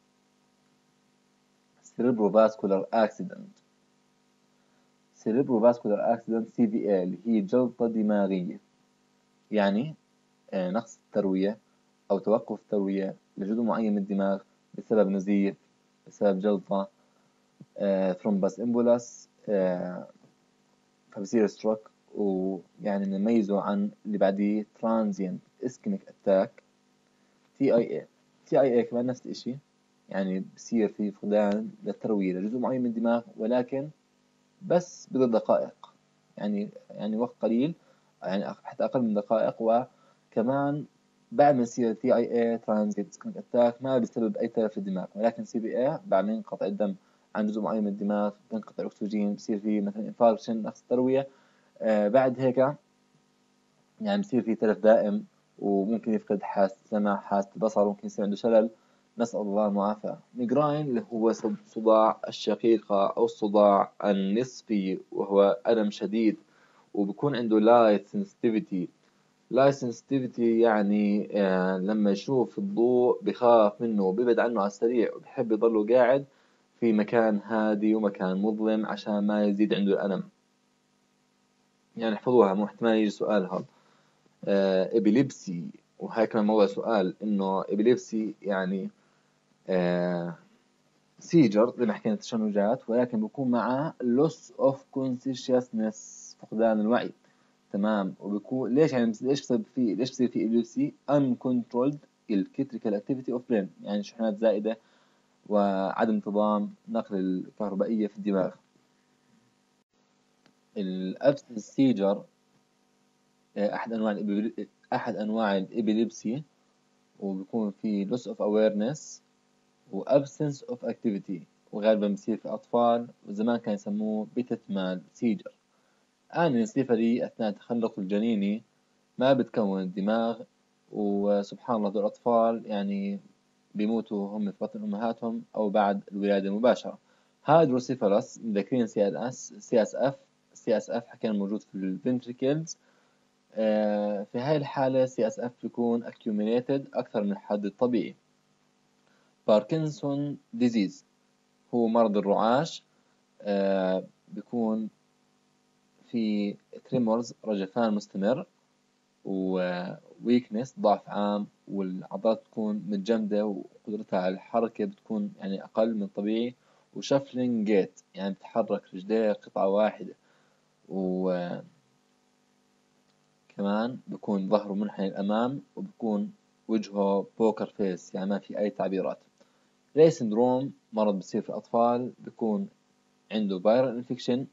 cerebrovascular accident. cerebrovascular accident سي في إيه اللي هي جلطة دماغية، يعني آه نقص التروية أو توقف التروية لجزء معين من الدماغ بسبب نزيف، بسبب جلطة، آه ثرومبس امبولاس، آه فبصير ستروك. ويعني نميزه عن اللي بعديه transient ischemic attack تي اي اي. تي اي اي كمان نفس الشيء، يعني بصير في فقدان للتروية لجزء معين من الدماغ، ولكن بس بضع دقائق، يعني يعني وقت قليل، يعني حتى أقل من دقائق. وكمان بعد ما يصير تي اي اي ترانزيت اسكيميك اتاك ما بيسبب أي تلف في الدماغ، ولكن سي بي اي بعد ما ينقطع الدم عن جزء معين من الدماغ، بينقطع الأكسجين، بصير في مثلا انفاركشن، نقص التروية. آه بعد هيك يعني بصير في تلف دائم، وممكن يفقد حاسة السمع، حاسة البصر، ممكن يصير عنده شلل. نسأل الله المعافاة. ميجراين اللي هو صداع الشقيقة أو الصداع النصفي، وهو ألم شديد، وبكون عنده لايت سنسيتيفيتي. لايت سنسيتيفيتي يعني آه لما يشوف الضوء بخاف منه وبيبعد عنه على السريع، وبحب يضله قاعد في مكان هادي ومكان مظلم عشان ما يزيد عنده الألم. يعني احفظوها، مو احتمال يجي سؤال هذا. آه إبيليبسي، وهاي كمان موضوع سؤال، إنه إبيليبسي يعني آه سيجر زي ما حكينا تشنجات، ولكن بيكون معاه loss of consciousness، فقدان الوعي. تمام. وبيكون ليش يعني ليش بصير في ليش بصير في epilepsy؟ uncontrolled electrical activity of brain، يعني شحنات زائدة وعدم انتظام نقل الكهربائية في الدماغ. الابسنس سيجر احد انواع الإبل- احد انواع الابيليبسي، وبيكون في loss of awareness و absence of activity، وغالبا بصير في اطفال، وزمان كان يسموه بيتت سيجر. انسيفالي اثناء التخلق الجنيني ما بتكون الدماغ، وسبحان الله هذول الأطفال يعني بيموتوا هم في بطن أمهاتهم أو بعد الولادة المباشرة. هيدروسيفالوس مذكرين سي اس سي اس اف سي اس اف حكينا موجود في الفنتريكلز. في هاي الحالة سي اس اف بيكون accumulated أكثر من الحد الطبيعي. باركنسون ديزيز هو مرض الرعاش، آه بيكون في تريمورز، رجفان مستمر، وويكنس، ضعف عام، والعضلات تكون متجمدة وقدرتها على الحركة بتكون يعني أقل من الطبيعي، وشفلينج جيت يعني بتحرك رجليه قطعة واحدة، وكمان بيكون ظهره منحني للأمام، وبيكون وجهه بوكر فيس يعني ما في أي تعبيرات. ري سندروم مرض بصير في الأطفال، بيكون عنده فيرال انفكشن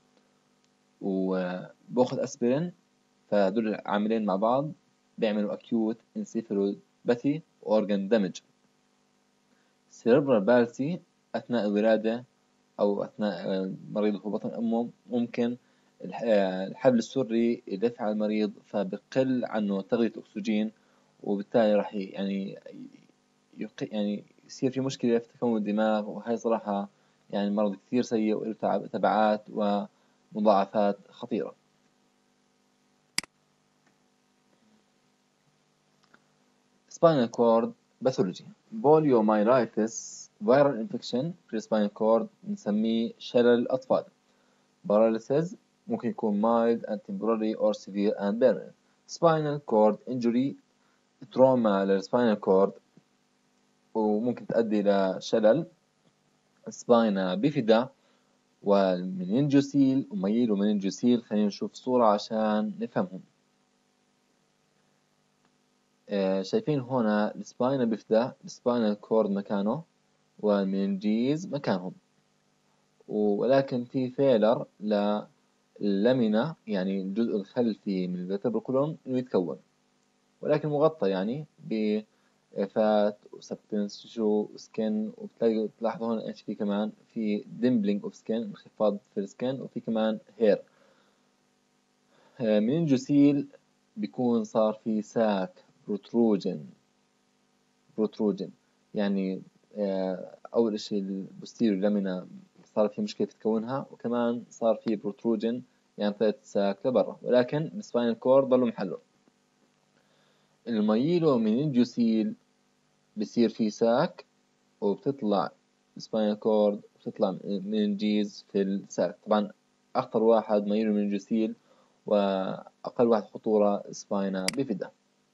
وباخذ أسبرين، فهدول عاملين مع بعض بيعملوا acute encephalopathy organ damage. cerebral palsy أثناء الولادة أو أثناء مريض في بطن أمه، ممكن الحبل السري يدفع المريض فبقل عنه تغذية الأكسجين، وبالتالي راح يعني يعني يصير في مشكلة في تكون الدماغ. وهي صراحة يعني مرض كثير سيء وله تبعات ومضاعفات خطيرة. spinal cord pathology poliomyelitis viral infection في السباينال كورد نسميه شلل الأطفال. paralysis ممكن يكون mild and temporary or severe and permanent. spinal cord injury trauma للسباينال كورد وممكن تؤدي إلى شلل سباينا بيفيدا والمننجوسيل وميل ومننجوسيل. خلينا نشوف صورة عشان نفهمهم. آه شايفين هنا السباينا بيفيدا، السباينال كورد مكانه والمننجيز مكانهم، ولكن في فيلر لللامينا يعني الجزء الخلفي من الفيرتبرال كولوم انه يتكون، ولكن مغطى يعني بفات وسبتنس تيشو وسكن. وبتلاقوا تلاحظوا هون ايش في كمان، في ديمبلينج اوف سكن، انخفاض في السكن، وفي كمان هير. مننجوسيل بيكون صار في ساك بروتروجن بروتروجن يعني أول إشي البوستيريو لامينا صار في مشكلة في تكونها، وكمان صار في بروتروجن يعني طلعت ساك لبرا، ولكن السباينال كورد ضلوا محله. المايلو مننجوسيل بصير في ساك وبتطلع السباينال كورد وبتطلع مننجيز في الساك. طبعا أخطر واحد مايلو مننجوسيل، وأقل واحد خطورة سباينا بيفيدا.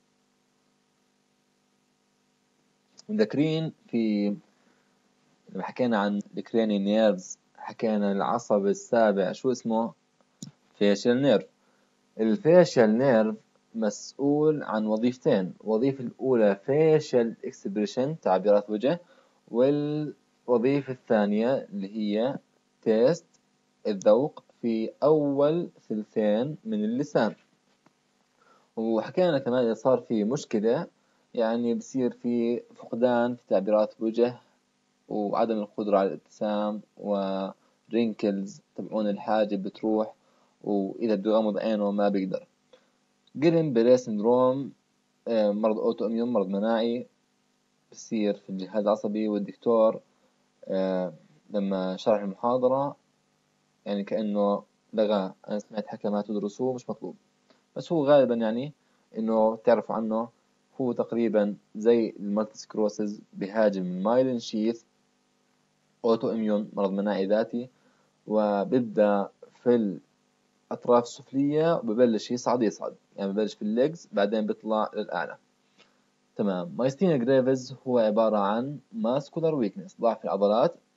مذكرين في لما حكينا عن الكريني نيرفز حكينا العصب السابع شو اسمه؟ فيشل نيرف. الفيشل نيرف مسؤول عن وظيفتين، الوظيفة الأولى فيشل اكسبريشن تعبيرات وجه، والوظيفة الثانية اللي هي تيست الذوق في أول ثلثين من اللسان. وحكينا كمان إذا صار في مشكلة يعني بصير في فقدان في تعبيرات وجه وعدم القدرة على الابتسام، ورينكلز تبعون الحاجب بتروح، وإذا بده يغمض عينه ما بيقدر. جرين بري سندروم مرض أوتو إميون، مرض مناعي بصير في الجهاز العصبي. والدكتور لما شرح المحاضرة يعني كأنه لغى، أنا سمعت حكى ما تدرسوه مش مطلوب، بس هو غالبا يعني إنه تعرفوا عنه هو تقريبا زي المالتي سكروسز، بهاجم المايلين شيث، أوتو إميون مرض مناعي ذاتي، وبيبدأ في الأطراف السفلية وببلش يصعد يصعد يعني ببلش في الليجز بعدين بيطلع للأعلى. تمام. مايستينيا جريفز هو عبارة عن ماسكولار ويكنس، ضعف العضلات،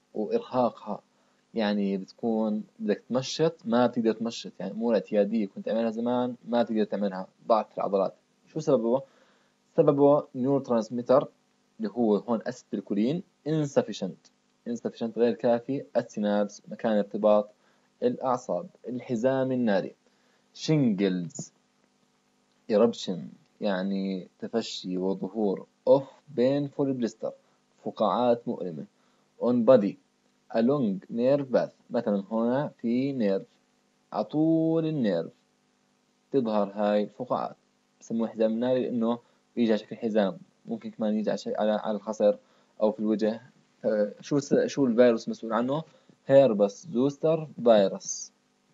وإرهاقها، يعني بتكون بدك تمشط ما بتقدر تمشط، يعني أمور اعتيادية كنت تعملها زمان ما بتقدر تعملها، ضعف في العضلات. شو سببه؟ سببه نيورو ترانسميتر اللي هو هون أسيتيلكولين insufficient insufficient غير كافي، السينابس مكان ارتباط الأعصاب، الحزام الناري، شينجلز eruption يعني تفشي وظهور of painful blister فقاعات مؤلمة on body along nerve path، مثلا هنا في نيرف عطول النيرف تظهر هاي الفقاعات، بسموه حزام الناري لأنه بيجي على شكل حزام، ممكن كمان يجي على على على الخصر أو في الوجه. شو شو الفيروس مسؤول عنه؟ هيربس زوستر فيروس.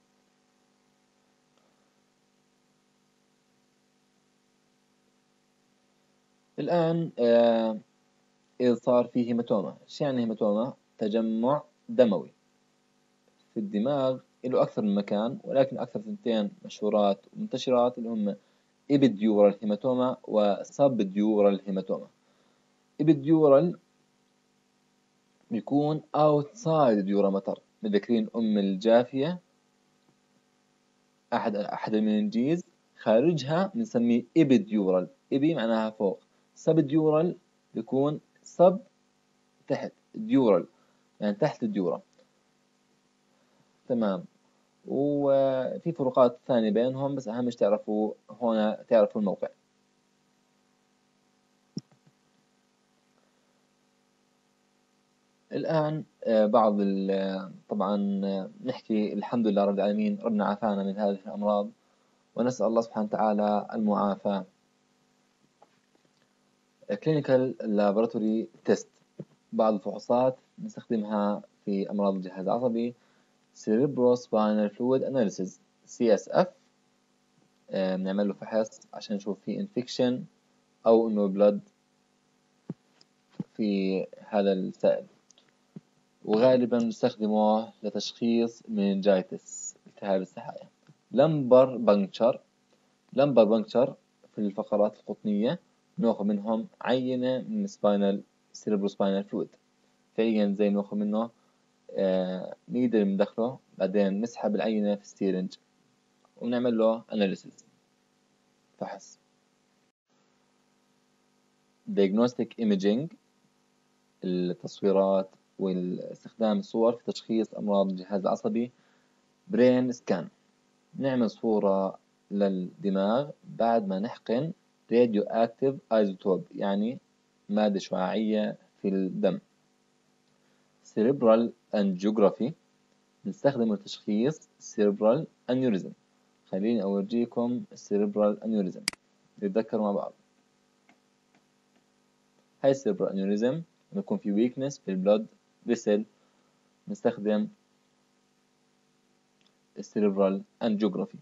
الآن آه إذا صار فيه هيماتوما، شو يعني هيماتوما؟ تجمع دموي في الدماغ له أكثر من مكان، ولكن أكثر ثنتين مشهورات ومنتشرات اللي هم إبيديورال هيماتوما وسبديورال هيماتوما. إبيديورال بيكون outside ديورامتر، متذكرين أم الجافية أحد أحد المنجيز خارجها بنسميه إبيديورال، إبي معناها فوق، سبديورال بيكون سب تحت، ديورال يعني تحت الديورا. تمام. وفي فروقات ثانية بينهم، بس أهم شيء تعرفوا هنا تعرفوا الموقع. الآن بعض طبعا نحكي الحمد لله رب العالمين ربنا عافانا من هذه الأمراض، ونسأل الله سبحانه وتعالى المعافاة. clinical laboratory test، بعض الفحوصات نستخدمها في أمراض الجهاز العصبي. cerebrospinal fluid analysis سي إس إف، بنعمل له فحص عشان نشوف في infection أو إنه blood في هذا السائل، وغالبا نستخدمه لتشخيص meningitis التهاب السحايا. لمبر بنكتشر، لمبر بنكتشر في الفقرات القطنية ناخذ منهم عينة من سباينال cerebrospinal fluid، فعليا زي ناخذ منه آه نقدر ندخله، بعدين نسحب العينة في ستيرنج ونعمل له analysis فحص. diagnostic imaging التصويرات واستخدام الصور في تشخيص أمراض الجهاز العصبي. برين سكان، نعمل صورة للدماغ بعد ما نحقن راديو أكتيف ايزوتوب يعني مادة شعاعية في الدم. سيريبرال أنجيوغرافي نستخدمه لتشخيص سيريبرال أنيوريزم. خليني أورجيكم السيريبرال أنيوريزم نتذكر مع بعض. هاي السيريبرال أنيوريزم لما يكون في ويكنس في البلود فيسل نستخدم السيريبرال أنجيوغرافي.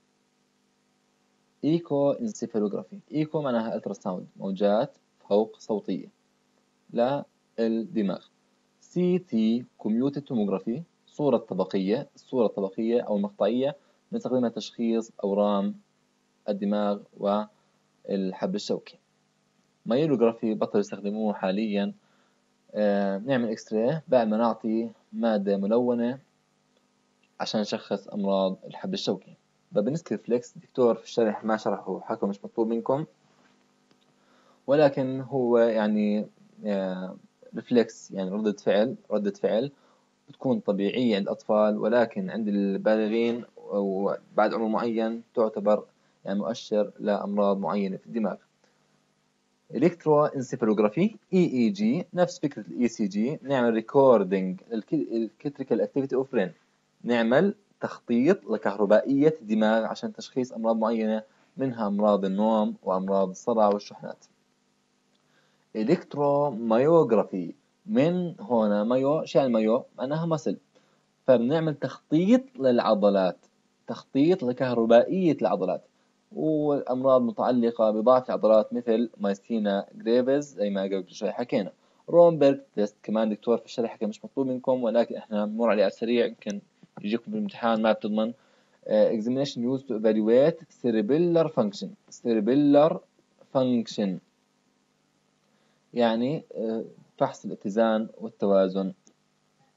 إيكو انسيفالوغرافي، إيكو معناها ألتراساوند موجات فوق صوتية للدماغ. سي تي كوميوتد توموغرافي صورة طبقية، الصورة الطبقية أو المقطعية نستخدمها لتشخيص أورام الدماغ والحبل الشوكي. مايلوغرافي بطلوا يستخدموه حاليا. آه نعمل إكس راي بعد ما نعطي مادة ملونة عشان نشخص أمراض الحبل الشوكي. بالنسبة للفليكس الدكتور في الشرح ما شرحه، حكى مش مطلوب منكم، ولكن هو يعني آه ريفلكس يعني ردة فعل، ردة فعل بتكون طبيعية عند الأطفال، ولكن عند البالغين وبعد عمر معين تعتبر يعني مؤشر لأمراض معينة في الدماغ. إلكترو انسيفالوغرافي إي إي جي نفس فكرة الإي سي جي، نعمل ريكوردينج الكتريكال أكتيفيتي أوف برين، نعمل تخطيط لكهربائية الدماغ عشان تشخيص أمراض معينة منها أمراض النوم وأمراض الصرع والشحنات. إلكترو مايوغرافي، من هنا مايو شو يعني مايو؟ معناها مسل، فبنعمل تخطيط للعضلات، تخطيط لكهربائية العضلات والأمراض متعلقة بضعف العضلات مثل مايستينا جريفز زي ما قبل شوي حكينا. رومبرغ تيست كمان دكتور في الشرح حكى مش مطلوب منكم، ولكن احنا بنمر عليه على السريع يمكن يجيكم بالامتحان ما بتضمن. uh, examination used to evaluate cerebellar function cerebellar function يعني uh, فحص الاتزان والتوازن.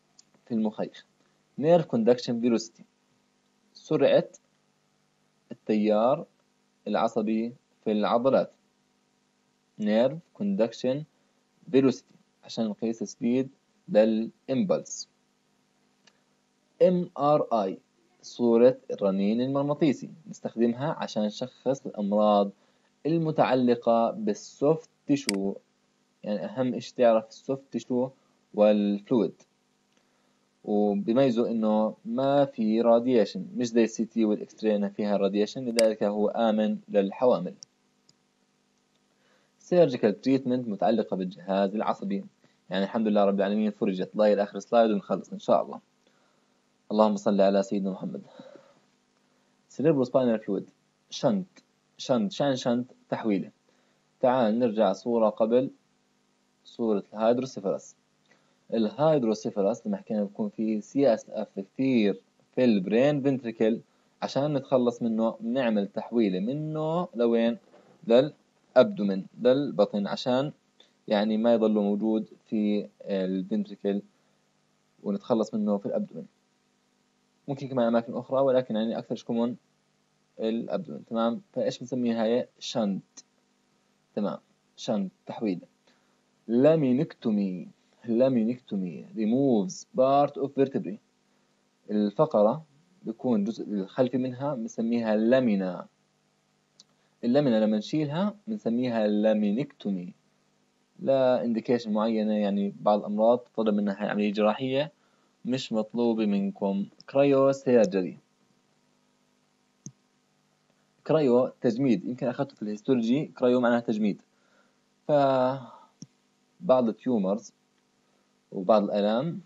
في المخيخ. nerve conduction velocity سرعة التيار العصبي في العضلات. nerve conduction velocity عشان نقيس سبيد للإمبلس. إم آر آي صورة الرنين المغناطيسي نستخدمها عشان نشخص الأمراض المتعلقة بالسوفت تيشو، يعني أهم إشي تعرف السوفت تيشو والفلويد، وبيميزوا إنه ما في راديشن مش زي السي تي والإكس راي فيها راديشن، لذلك هو آمن للحوامل. سيرجيكال تريتمنت متعلقة بالجهاز العصبي، يعني الحمد لله رب العالمين فرجت. لاي الآخر سلايد ونخلص إن شاء الله. اللهم صل على سيدنا محمد. سيريبروسباينال فلويد شنت شنت شان شنت تحويله. تعال نرجع صورة قبل صورة الهيدروسيفالس. الهيدروسيفالس لما حكينا بيكون فيه سي اس اف كثير في البرين فنتريكل، عشان نتخلص منه بنعمل تحويله منه لوين؟ للأبدومين، للبطن، عشان يعني ما يضل موجود في الفنتريكل ونتخلص منه في الأبدومين. ممكن كمان أماكن أخرى ولكن يعني أكثر كومون الأبدومين. تمام. فإيش بنسميها هي؟ شنت. تمام. شنت تحويل. لامينكتومي لامينكتومي removes part of vertebrae. الفقرة بيكون الجزء الخلفي منها بنسميها لامينا. اللامينا لما نشيلها بنسميها لامينكتومي. لا انديكيشن معينة، يعني بعض الأمراض تطلب منها هاي عملية جراحية مش مطلوبة منكم. كرايو سيرجري. كرايو تجميد، يمكن أخذته في الهيستولوجي. كرايو معناها تجميد. فبعض التيومرز وبعض الآلام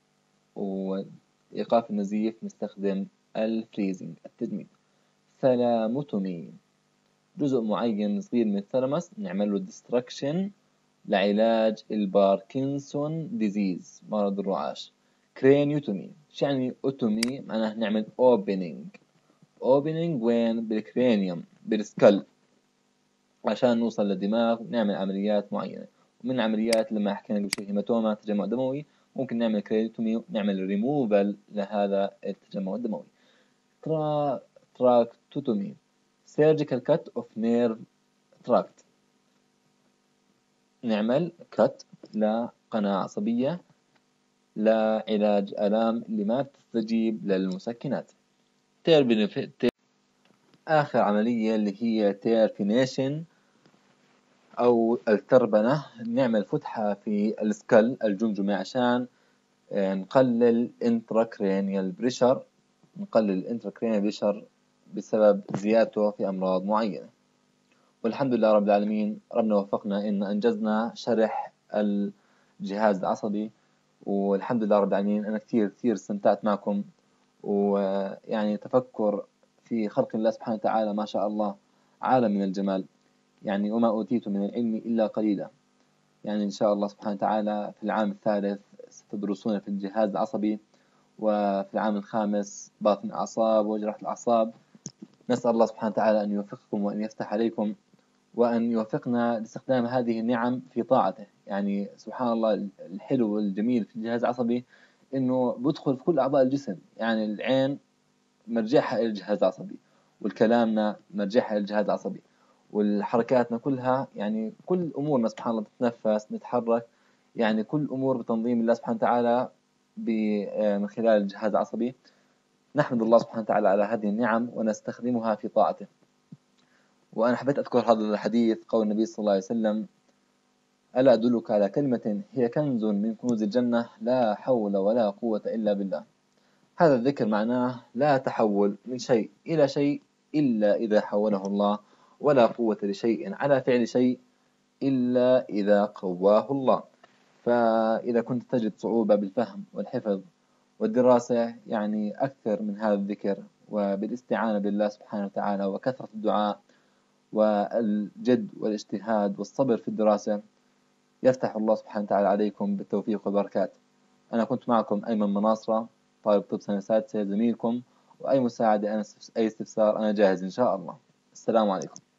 وإيقاف النزيف نستخدم الفريزنج التجميد. ثلاموتومي جزء معين صغير من الثلمس نعمل له ديستركشن لعلاج الباركنسون ديزيز مرض الرعاش. كرينيوتومي شو يعني اوتومي؟ معناه نعمل اوبننج. اوبننج وين؟ بالكرينيوم بالسكال عشان نوصل للدماغ نعمل عمليات معينة. ومن العمليات لما حكينا قبل شوي هيماتوما تجمع دموي ممكن نعمل كرينيوتومي نعمل ريموفال لهذا التجمع الدموي. ترا تراكتوتومي سيرجيكال كات اوف نيرف تراكت نعمل كت لقناة عصبية لعلاج آلام اللي ما بتستجيب للمسكنات. تير آخر عملية اللي هي تيرفينيشن أو التربنة. نعمل فتحة في السكال الجمجمة عشان نقلل انتراكرينيال بريشر نقلل الانتراكرينيال بريشر بسبب زيادته في أمراض معينة. والحمد لله رب العالمين ربنا وفقنا إن أنجزنا شرح الجهاز العصبي، والحمد لله رب العالمين أنا كثير كثير استمتعت معكم، ويعني تفكر في خلق الله سبحانه وتعالى ما شاء الله عالم من الجمال. يعني وما أوتيت من العلم إلا قليلا. يعني إن شاء الله سبحانه وتعالى في العام الثالث ستدرسون في الجهاز العصبي، وفي العام الخامس باطن الأعصاب وجراحة الأعصاب. نسأل الله سبحانه وتعالى أن يوفقكم وأن يفتح عليكم وأن يوفقنا لاستخدام هذه النعم في طاعته. يعني سبحان الله الحلو والجميل في الجهاز العصبي إنه بدخل في كل أعضاء الجسم. يعني العين مرجعها إلى الجهاز العصبي، والكلامنا مرجعها إلى الجهاز العصبي، والحركاتنا كلها يعني كل أمورنا سبحان الله نتنفس نتحرك، يعني كل أمور بتنظيم الله سبحانه وتعالى من خلال الجهاز العصبي. نحمد الله سبحانه وتعالى على هذه النعم ونستخدمها في طاعته. وأنا حبيت أذكر هذا الحديث قول النبي صلى الله عليه وسلم: ألا أدلك على كلمة هي كنز من كنوز الجنة لا حول ولا قوة إلا بالله. هذا الذكر معناه لا تحول من شيء إلى شيء إلا إذا حوله الله، ولا قوة لشيء على فعل شيء إلا إذا قواه الله. فإذا كنت تجد صعوبة بالفهم والحفظ والدراسة يعني أكثر من هذا الذكر، وبالاستعانة بالله سبحانه وتعالى وكثرة الدعاء والجد والاجتهاد والصبر في الدراسة، يفتح الله سبحانه وتعالى عليكم بالتوفيق والبركات. أنا كنت معكم أيمن مناصرة، طالب طب سنة سادسة زميلكم، وأي مساعدة أي استفسار أنا جاهز إن شاء الله. السلام عليكم.